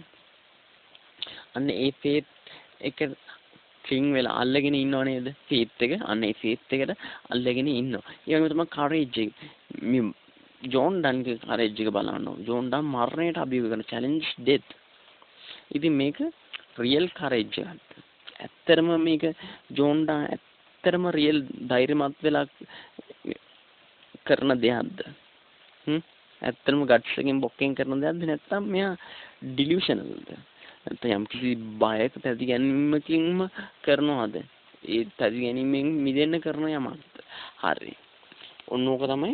අන්න ඒ faith එක ක්ලින් වෙලා අල්ලගෙන ඉන්නව නේද? ෆේත් එක. අන්න ඒ ෆේත් එකට අල්ලගෙන ඉන්නවා. ඒ වගේම තමයි කරේජ් එක. මේ ජෝන් ඩන්ගේ කරේජ් එක බලන්න. ජෝන් ඩන් මරණයට අභියෝග කරන challenge death. ඉතින් මේක රියල් කරේජ් එකක්. ඇත්තටම මේක ජෝන් ඩන් ඇත්තටම රියල් ධෛර්යමත් වෙලා කරන දෙයක්ද? හ්ම් ඇත්තටම ගට්ස් එකෙන් බොක්කෙන් කරන දෙයක්ද නැත්නම් මෙයා ඩිලියුෂනල්ද? නැත්නම් යම් කිසි බයක තැති ගැනීමකින්ම කරනවද? ඒ තැති ගැනීමෙන් මිදෙන්න කරන යමක්ද? හරි. ඔන්න ඕක තමයි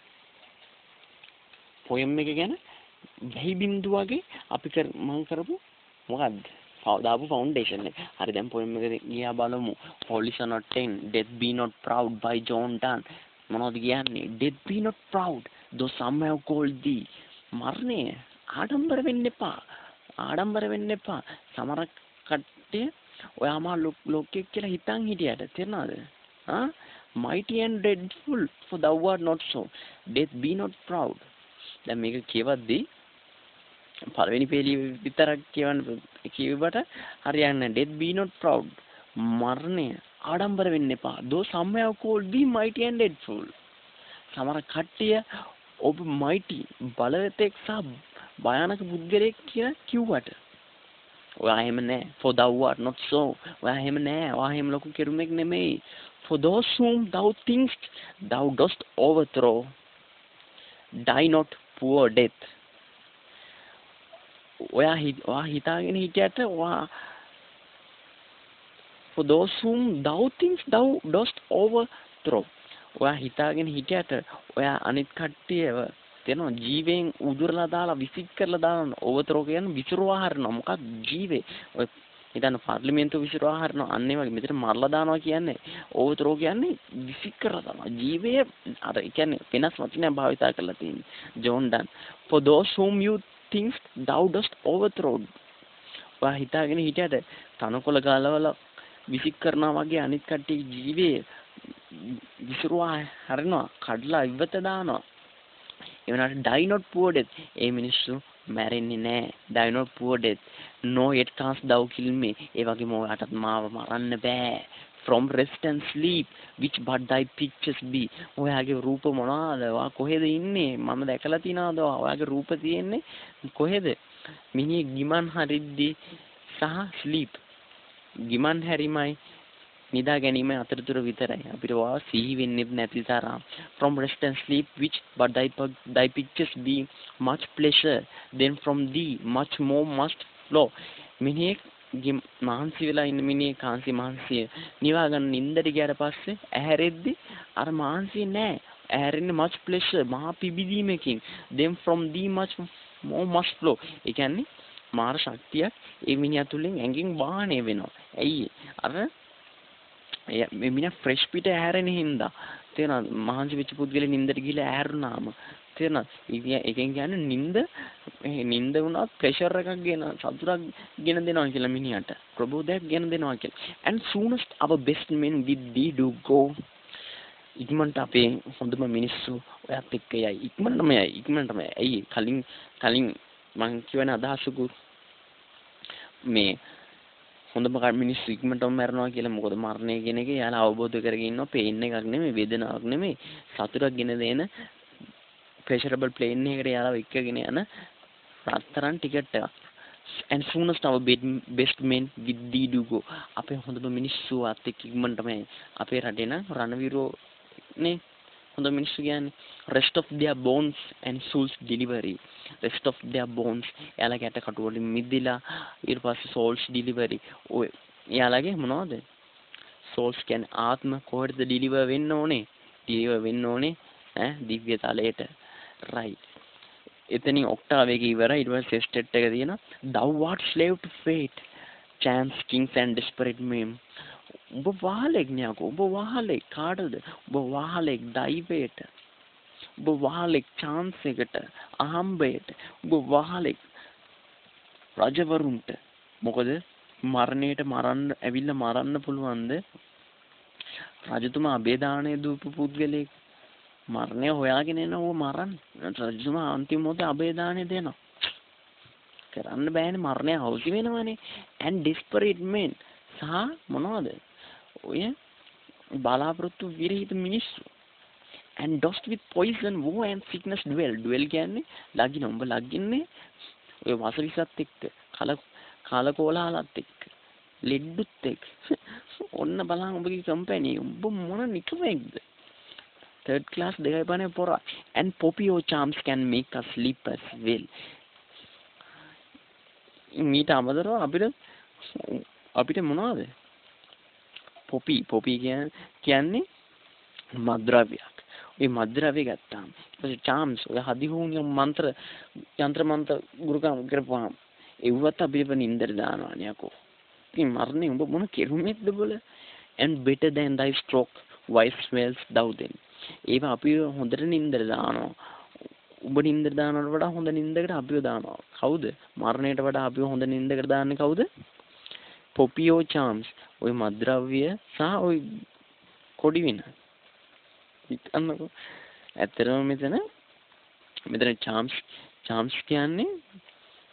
පොයම් එක ගැන වෙහි බින්දු වගේ අපි කර මම කරපු මොකද්ද? දාපු ෆවුන්ඩේෂන් එක. හරි දැන් පොයම් එක ගියා බලමු. Polish are not ten, death be not proud by John Donne. මොනවද කියන්නේ? Death be not proud, though some have called thee. මරණය ආඩම්බර වෙන්න එපා. ආඩම්බර වෙන්න එපා. සමහර කට්ටිය ඔයාම ලෝකෙක් කියලා හිතන් හිටියට තේරෙනවද? ආ mighty and dreadful for thou art not so. Death be not proud. දැන් මේක කියවද්දී පළවෙනි පේලිය විතරක් කියවන්න කියවට හරියන්නේ නැහැ. death be not proud. මරණය ආඩම්බර වෙන්න එපා. though some have called be mighty and dreadful. සමහර කට්ටිය ඔබ mighty බලවතෙක් සහ භයානක පුද්ගලයෙක් කියලා කිව්වට ඔයා එහෙම නෑ. for thou art not so. ඔයා එහෙම නෑ. ඔයා එහෙම ලොකු කෙරුමක් නෙමෙයි. for those whom thou thinkst thou dost overthrow, die not poor death. ඔයා ඔයා හිතාගෙන හිටියට ඔයා for those whom thou thinkst thou dost overthrow. ඔයා හිතාගෙන හිටියට ඔයා අනිත් කට්ටියව තේනවා ජීවයෙන් උදුරලා දාලා විසික් කරලා දානවා. overthrow කියන්නේ විසිරුවා හරිනවා. මොකක්ද ජීවේ? ඔය හිතන්න පාර්ලිමේන්තුව විසිරුවා හරිනවා. අන්න ඒ වගේ මෙතන මරලා දානවා කියන්නේ overthrow කියන්නේ විසික් කරලා දානවා. ජීවේ අර කියන්නේ වෙනස් වචනයක් භාවිත කරලා තියෙන්නේ. John Donne. for those whom you think thou dost overthrow. ඔයා හිතාගෙන හිටියට තනකොළ ගලවලා විසික් කරනවා වගේ අනිත් කට්ටිය ජීවේ විසිරුවා හරිනවා. කඩලා ඉවත දානවා. ඒ වුණාට die not poor death. ඒ මිනිස්සු මැරෙන්නේ නැහැ. die not poor death. no yet canst thou kill me. ඒ වගේම ඔයාටත් මාව මරන්න බෑ. from rest and sleep which but thy pictures be. ඔයාගේ රූප මොනවාද? ඔයා කොහෙද ඉන්නේ? මම දැකලා තියනවාද? ඔයාගේ රූප තියෙන්නේ කොහෙද? මිනිහ ගිමන් හරිද්දී සහ sleep. ගිමන් හැරිමයි නිදා ගැනීම අතරතුර විතරයි. අපිට වා සිහි වෙන්නේ නැති තරම්. from rest and sleep which but thy thy pictures be much pleasure then from thee much more must flow. මිනිහ මහන්සි වෙලා ඉන්න මිනිහ කාන්සි මහන්සිය නිවා ගන්න නින්දට ගියාට පස්සේ ඇහැරෙද්දි අර මහන්සිය නෑ. ඇහැරෙන්නේ much pleasure මහා පිබිදීමකින්. then from thee much more must flow. ඒ කියන්නේ මාර ශක්තියක් ඒ මිනිහා තුලින් ඇඟින් වාහනය වෙනවා. ඇයි අර මේ මිනිහා ෆ්‍රෙෂ් පිට ඇහැරෙන හින්දා තේරෙනවද? මහන්සි වෙච්ච පුද්ගලෙ නින්දට ගිහලා ඇහැරුණාම තේරෙනවද? ඒකෙන් කියන්නේ නින්ද නින්ද වුණත් ප්‍රෙෂර් එකක් ගෙන සතුටක් ගෙන දෙනවා කියලා මිනිහට. ප්‍රබෝධයක් ගෙන දෙනවා කියලා. and soonest our best men with thee do go. ඉක්මනට අපේ හොඳම මිනිස්සු ඔයත් එක්ක යයි. ඉක්මනටම යයි. ඉක්මනටම යයි. ඇයි කලින් කලින් මං කියවන අදහසකුත් මේ හොඳම මිනිස්සු ඉක්මනටම මරනවා කියලා. මොකද මරණය කියන එක යාලා අවබෝධ කරගෙන ඉන්නවා. පේන් එකක් නෙමෙයි, වේදනාවක් නෙමෙයි, සතුටක් ගෙන දෙන ප්‍රෙෂරබල් ප්ලේන් එකකට යාලා එක්කගෙන යන රත්තරන් ටිකට් එකක්. and soonest our best men with thee do go. අපේ හොඳම මිනිස්සු අත් එක්ක ඉක්මනටම අපේ රටේ නම් රණවිරෝ නේ හොඳ මිනිස්සු කියන්නේ. rest of their bones and souls delivery. rest of their bones යාලා ගැට කටු වලින් මිදිලා ඊට පස්සේ souls delivery. ඔය යාලාගේ මොනවද? souls කියන්නේ ආත්ම කොහෙද deliver වෙන්න ඕනේ? deliver වෙන්න ඕනේ ඈ දිව්‍ය තලයට. right. එතනින් ඔක්ටාව එක ඉවරයි. ඊට පස්සේ සෙස්ටෙට් එක තියෙනවා. thou art slave to fate, chance kings and desperate men. ඔබ වහලෙක් න්යාකෝ. ඔබ වහලෙක් කාටද? ඔබ වහලෙක් දෛවයට. ඔබ වහලෙක් chance එකට, අහම්බයට. ඔබ වහලෙක් රජවරුන්ට. මොකද මරණයට මරන්න ඇවිල්ලා මරන්න පුළුවන්ද? රජතුමා අබේදානය දූපු පුද්ගලෙක් මරණය හොයාගෙන එනවා මරන්න. රජතුමා අන්තිම මොහොතේ අබේදානය දෙනවා. කරන්න බෑනේ, මරණය හවුසි වෙනවනේ. and desperate men සහ මොනවද? ඔය බලාපොරොත්තු විරහිත මිනිස්සු. and dust with poison woe and sickness dwell. dwell කියන්නේ ලගින. උඹ ලගින්නේ ඔය වසවිසත් එක්ක, කල කාලකෝලහලත් එක්ක, ලෙඩුත් එක්ක. ඔන්න බලන්න උඹගේ කම්පැනි. උඹ මොන නිකමෙක්ද? third class දෙකයි පනේ පොරා. and poppy or charms can make us sleep as well. මීට අමතරව අපිට අපිට මොනවද? පොපි පොපි කියන්නේ මද්ද්‍රව්‍යයක්. ඒ මද්ද්‍රව්‍ය ගත්තාම ඊපස්සේ charms ඔය හදිහුණු මන්ත්‍ර යంత్ర මන්ත්‍ර ගුරුකම් කරපුවාම ඒවත් අපිට නින්දට දානවා නියකෝ. ඉතින් මරණය උඹ මොන කෙරුමෙක්ද බල? and better than thy stroke wise smells thou then. ඒවා අපි හොඳට නින්දට දානවා. උඹ නින්දට දානවට වඩා හොඳ නින්දකට අපිව දානවා. කවුද? මරණයට වඩා අපිව හොඳ නින්දකට දාන්නේ කවුද? පොපියෝ charms. ඔය මද්ද්‍රව්‍ය සහ ඔය කොඩි වින. හිතන්නකෝ. ඇත්තටම මෙතන මෙතන charms charms කියන්නේ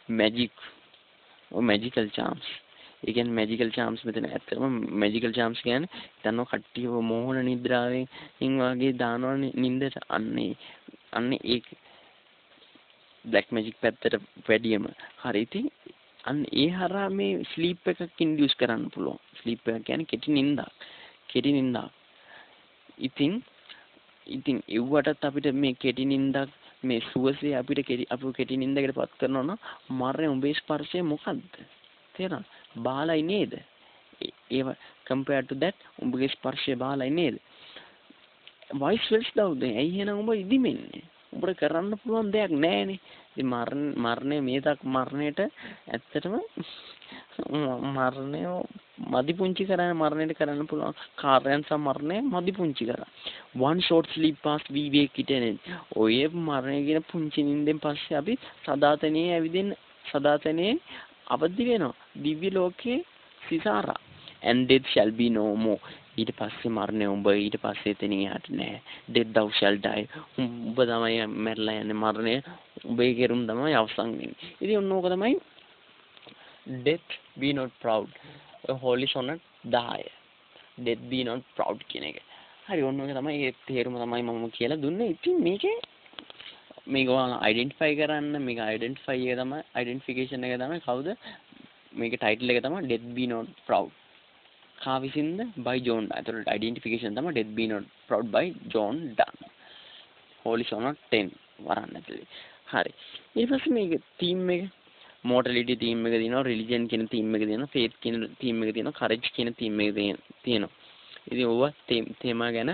magic or magical charms. ඒ කියන්නේ magical charms මෙතන ඇත්තටම magical charms කියන්නේ දන්නව කට්ටිය මොහොන නිද්‍රාවෙන් ඉන් වගේ දානවනේ නින්දට අන්නේ අන්නේ ඒක black magic පැත්තට වැඩියම හරි ඉතින් අන්න ඒ හරහා මේ ස්ලීප් එකක් ඉන්ඩියුස් කරන්න පුළුවන්. ස්ලීප් එක කියන්නේ කෙටි නින්දක්. කෙටි නින්දක්. ඉතින් ඉතින් ඒවටත් අපිට මේ කෙටි නින්දක් මේ සුවසේ අපිට කෙටි අපු කෙටි නින්දකට පත් කරනවා නම් මරණය උඹේ ස්පර්ශය මොකද්ද? තේරෙනවද? බාලයි නේද? ඒව compared to that උඹගේ ස්පර්ශය බාලයි නේද? voice wells දවුද? ඇයි එහෙනම් උඹ ඉදිමෙන්නේ? උඹට කරන්න පුළුවන් දෙයක් නැහැනේ. ඉතින් මරණ මරණය මේ දක් මරණයට ඇත්තටම මරණය මදි පුංචි කරන්නේ මරණයට කරන්න පුළුවන් කාර්යයන් සමරණය මදි පුංචි කරා. one short sleep past we wake it in. ඔය මරණය කියන පුංචි නිින්දෙන් පස්සේ අපි සදාතනියේ ඇවිදින්න සදාතනියේ අවදි වෙනවා. දිව්‍ය ලෝකේ සිසාරා. And death shall be no more. ඊට පස්සේ මරණය උඹ ඊට පස්සේ එතනින් යහට නෑ. death thou shall die. උඹ තමයි මැරලා යන්නේ මරණය උඹේ කෙරුම් තමයි අවසන් වෙන්නේ. ඉතින් ඔන්න ඕක තමයි death be not proud. holy sonnet ten. death be not proud කියන එක. හරි ඔන්න ඕක තමයි ඒ තේරුම තමයි මම කියලා දුන්නේ. ඉතින් මේකේ මේක ඔයාලා අයිඩෙන්ටිෆයි කරන්න මේක අයිඩෙන්ටිෆයි එක තමයි අයිඩෙන්ටිෆිකේෂන් එක තමයි කවුද මේකේ ටයිටල් එක තමයි death be not proud. කා විසින්ද by John Donne. ඒතකොට identification තමයි death be not proud by John Donne. holy sonnet ten වරන් ඇතුලේ. හරි. ඊට පස්සේ මේක theme එක mortality theme එක දිනනවා, religion කියන theme එක දිනනවා, faith කියන theme එක දිනනවා, courage කියන theme එක තියෙනවා. ඉතින් ඕවා තේමා ගැන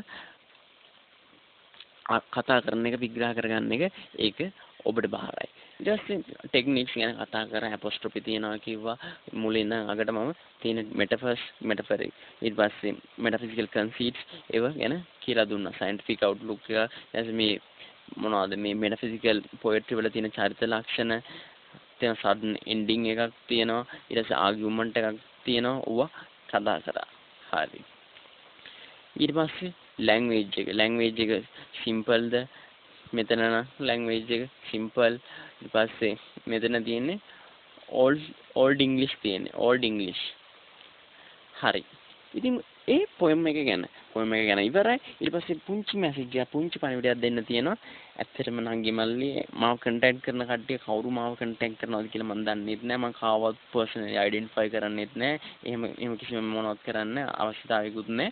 කතා කරන එක විග්‍රහ කරගන්න එක ඒක ඔබට බාරයි. ඊට පස්සේ ටෙක්නික්ස් ගැන කතා කරා අපොස්ට්‍රොපි තියනවා කිව්වා මුලින් අගට මම තියෙන මෙටාෆර්ස් මෙටාෆරික් ඊට පස්සේ මෙටාෆිසිකල් කන්සීට්ස් ඒව ගැන කියලා දුන්නා සයන්ටිෆික් අවුට්ලුක් එක ඊට මේ මොනවද මේ මෙටාෆිසිකල් පොයට්‍රි වල තියෙන චරිත ලක්ෂණ තියෙන සඩන් එන්ඩින් එකක් තියෙනවා ඊට පස්සේ ආගියුමන්ට් එකක් තියෙනවා ඌව කතා කරා. හරි. ඊට පස්සේ ලැන්ග්වේජ් එක ලැන්ග්වේජ් එක සිම්පල්ද මෙතන නම් ලැන්ග්වේජ් එක සිම්පල් ඊට පස්සේ මෙතන තියෙන්නේ ඕල්ඩ් ඕල්ඩ් ඉංග්ලිෂ් තියෙන්නේ ඕල්ඩ් ඉංග්ලිෂ්. හරි. ඉතින් ඒ පොයම් එක ගැන පොයම් එක ගැන ඉවරයි. ඊට පස්සේ පුංචි මැසේජ් එකක් පුංචි පණිවිඩයක් දෙන්න තියෙනවා. ඇත්තටම නංගි මල්ලි මාව කන්ටැක්ට් කරන කට්ටිය කවුරු මාව කන්ටැක්ට් කරනවද කියලා මම දන්නේ නැහැ. මම කාවත් පර්සනලි අයිඩෙන්ටිෆයි කරන්නෙත් නැහැ. එහෙම එහෙම කිසිම මොනවත් කරන්න අවශ්‍යතාවයකුත් නැහැ.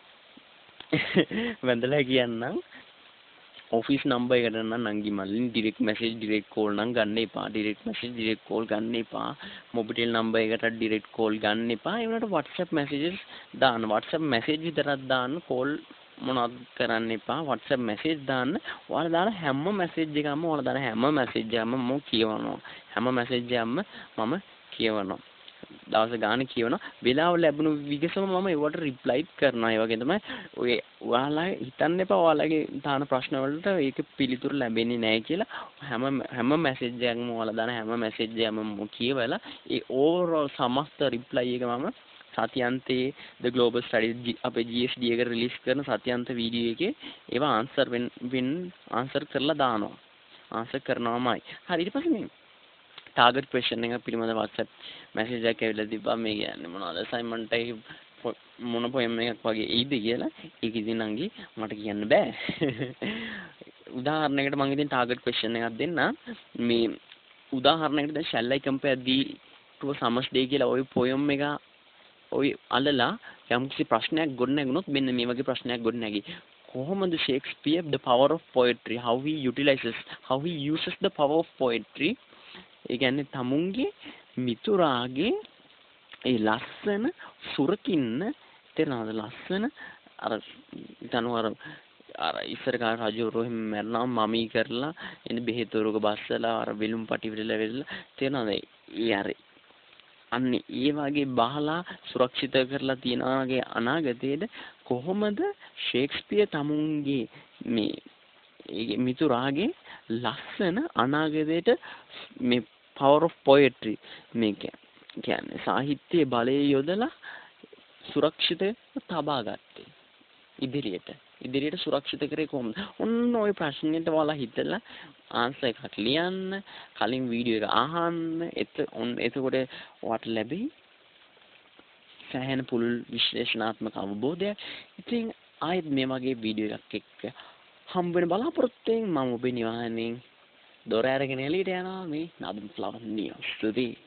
වැඳලා කියන්නම් ඔෆිස් නම්බර් එකට නම් නංගි මල්ලි ඩිරෙක්ට් මැසේජ් ඩිරෙක්ට් කෝල් නම් ගන්න එපා. ඩිරෙක්ට් මැසේජ් ඩිරෙක්ට් කෝල් ගන්න එපා. මොබිටෙල් නම්බර් එකට ඩිරෙක්ට් කෝල් ගන්න එපා. ඒ වුණාට WhatsApp messages දාන්න. WhatsApp message විතරක් දාන්න. කෝල් මොනවද කරන්න එපා. WhatsApp message දාන්න. ඔයාලා දාන හැම message එකක්ම ඔයාලා දාන හැම message එකක්ම මම කියවනවා. හැම message එකක්ම මම කියවනවා. දවස් ගානේ කියවනවා. වෙලාව ලැබුණු විගසම මම ඒවට රිප්ලයිත් කරනවා. ඒ වගේ තමයි ඔය ඔයාලා හිතන්න එපා ඔයාලගේ දාන ප්‍රශ්න වලට ඒක පිළිතුරු ලැබෙන්නේ නැහැ කියලා. හැම හැම මැසේජ් එකක්ම ඔයාලා දාන හැම මැසේජ් එකක්ම මම කියවලා ඒ ඕවරෝල් සමස්ත රිප්ලයි එක මම සතියන්තයේ The Global Studies අපේ G S D එක රිලීස් කරන සතියන්ත වීඩියෝ එකේ ඒවා ආන්සර් වෙන් වෙන් ආන්සර් කරලා දානවා. ආන්සර් කරනවාමයි. හරි ඊට පස්සේ මේ ටාගට් ක්වෙස්චන් එක පිළිබඳව WhatsApp මැසේජ් එකක් ඇවිල්ලා තිබ්බා මේ කියන්නේ මොනවද අසයින්මන්ට් එකේ මොන පොයම් එකක් වගේ එයිද කියලා. ඒක ඉතින් නංගි මට කියන්න බෑ. උදාහරණයකට මම ඉතින් ටාගට් ක්වෙස්චන් එකක් දෙන්න. මේ උදාහරණයකට දැන් shall I compare thee to a summer's day කියලා ওই පොයම් එක ওই අලලා යම්කිසි ප්‍රශ්නයක් ගොඩනැගුණොත් මෙන්න මේ වගේ ප්‍රශ්නයක් ගොඩනැගි. කොහොමද Shakespeare the power of poetry how he utilizes how he uses the power of poetry ඒ කියන්නේ තමුන්ගේ මිතුරාගේ ඒ ලස්සන සුරකින්න තේරෙනවද ලස්සන අර තනුවර අර ඉස්සර කාල රජවරු එහෙම මැරනවා මමී කරලා එන්නේ බෙහෙතෝරක බස්සලා අර විලුම් පටි විරලා වෙලා තේරෙනවද ඒ අර අන්නේ ඒ වගේ බහලා සුරක්ෂිත කරලා තියනාගේ අනාගතයේද කොහොමද ෂේක්ස්පියර් තමුන්ගේ මේ ඒ මිතුරාගේ ලස්සන අනාගතයට මේ power of poetry මේක කියන්නේ සාහිත්‍යයේ බලය යොදලා සුරක්ෂිත තබා ගත්තේ ඉදිරියට ඉදිරියට සුරක්ෂිත කරේ කොහොමද? ඔන්න ওই ප්‍රශ්නෙට ඔයාලා හිතලා ආන්සර් එකක් ලියන්න, කලින් වීඩියෝ එක අහන්න. එත එතකොට ඔයාලට ලැබෙයි සෑහෙන පුළුල් විශ්ලේෂණාත්මක අවබෝධයක්. ඉතින් ආයෙත් මේ වගේ වීඩියෝ එකක් එක්ක හම්බ වෙන බලාපොරොත්තු වෙමින් මම ඔබේ නිවහනින් දොර අරගෙන එළියට යනවා මේ නදුම් ෆ්ලවර් නිවුස්.